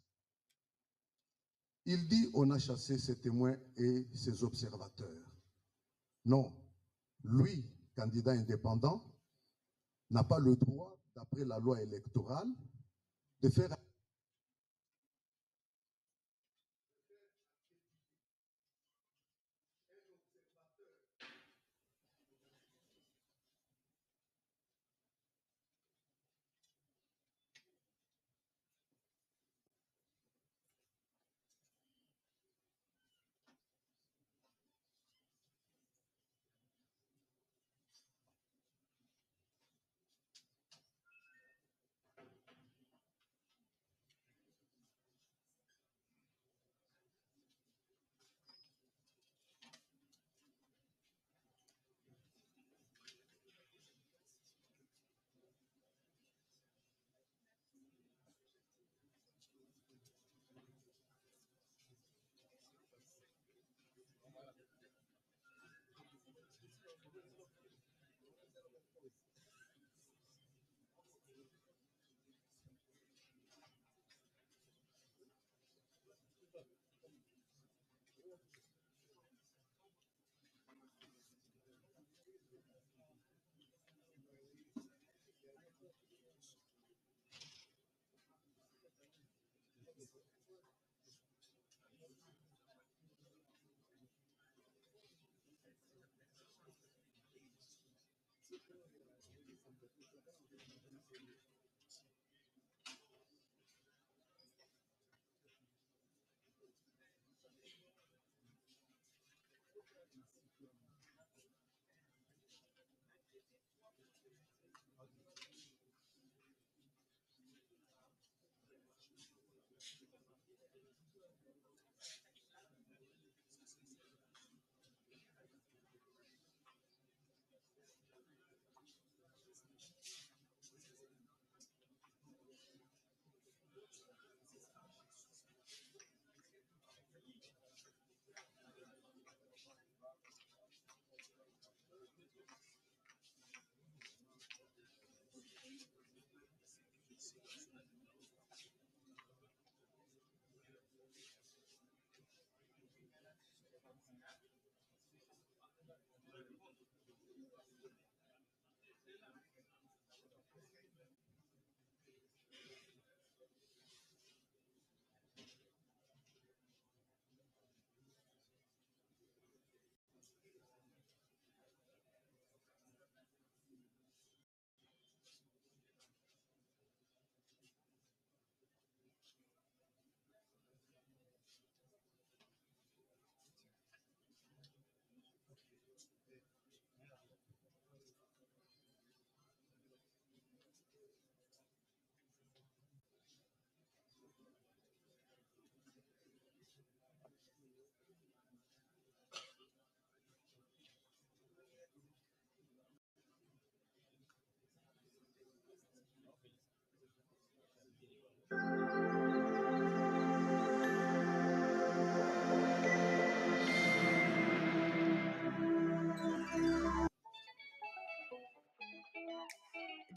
Il dit on a chassé ses témoins et ses observateurs. Non, lui, candidat indépendant, n'a pas le droit, d'après la loi électorale, de faire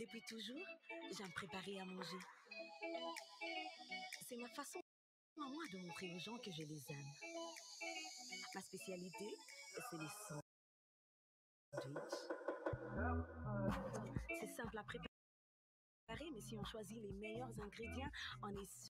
Depuis toujours, j'aime préparer à manger. C'est ma façon à moi de montrer aux gens que je les aime. Ma spécialité, c'est les sandwichs. C'est simple à préparer, mais si on choisit les meilleurs ingrédients, on est sûr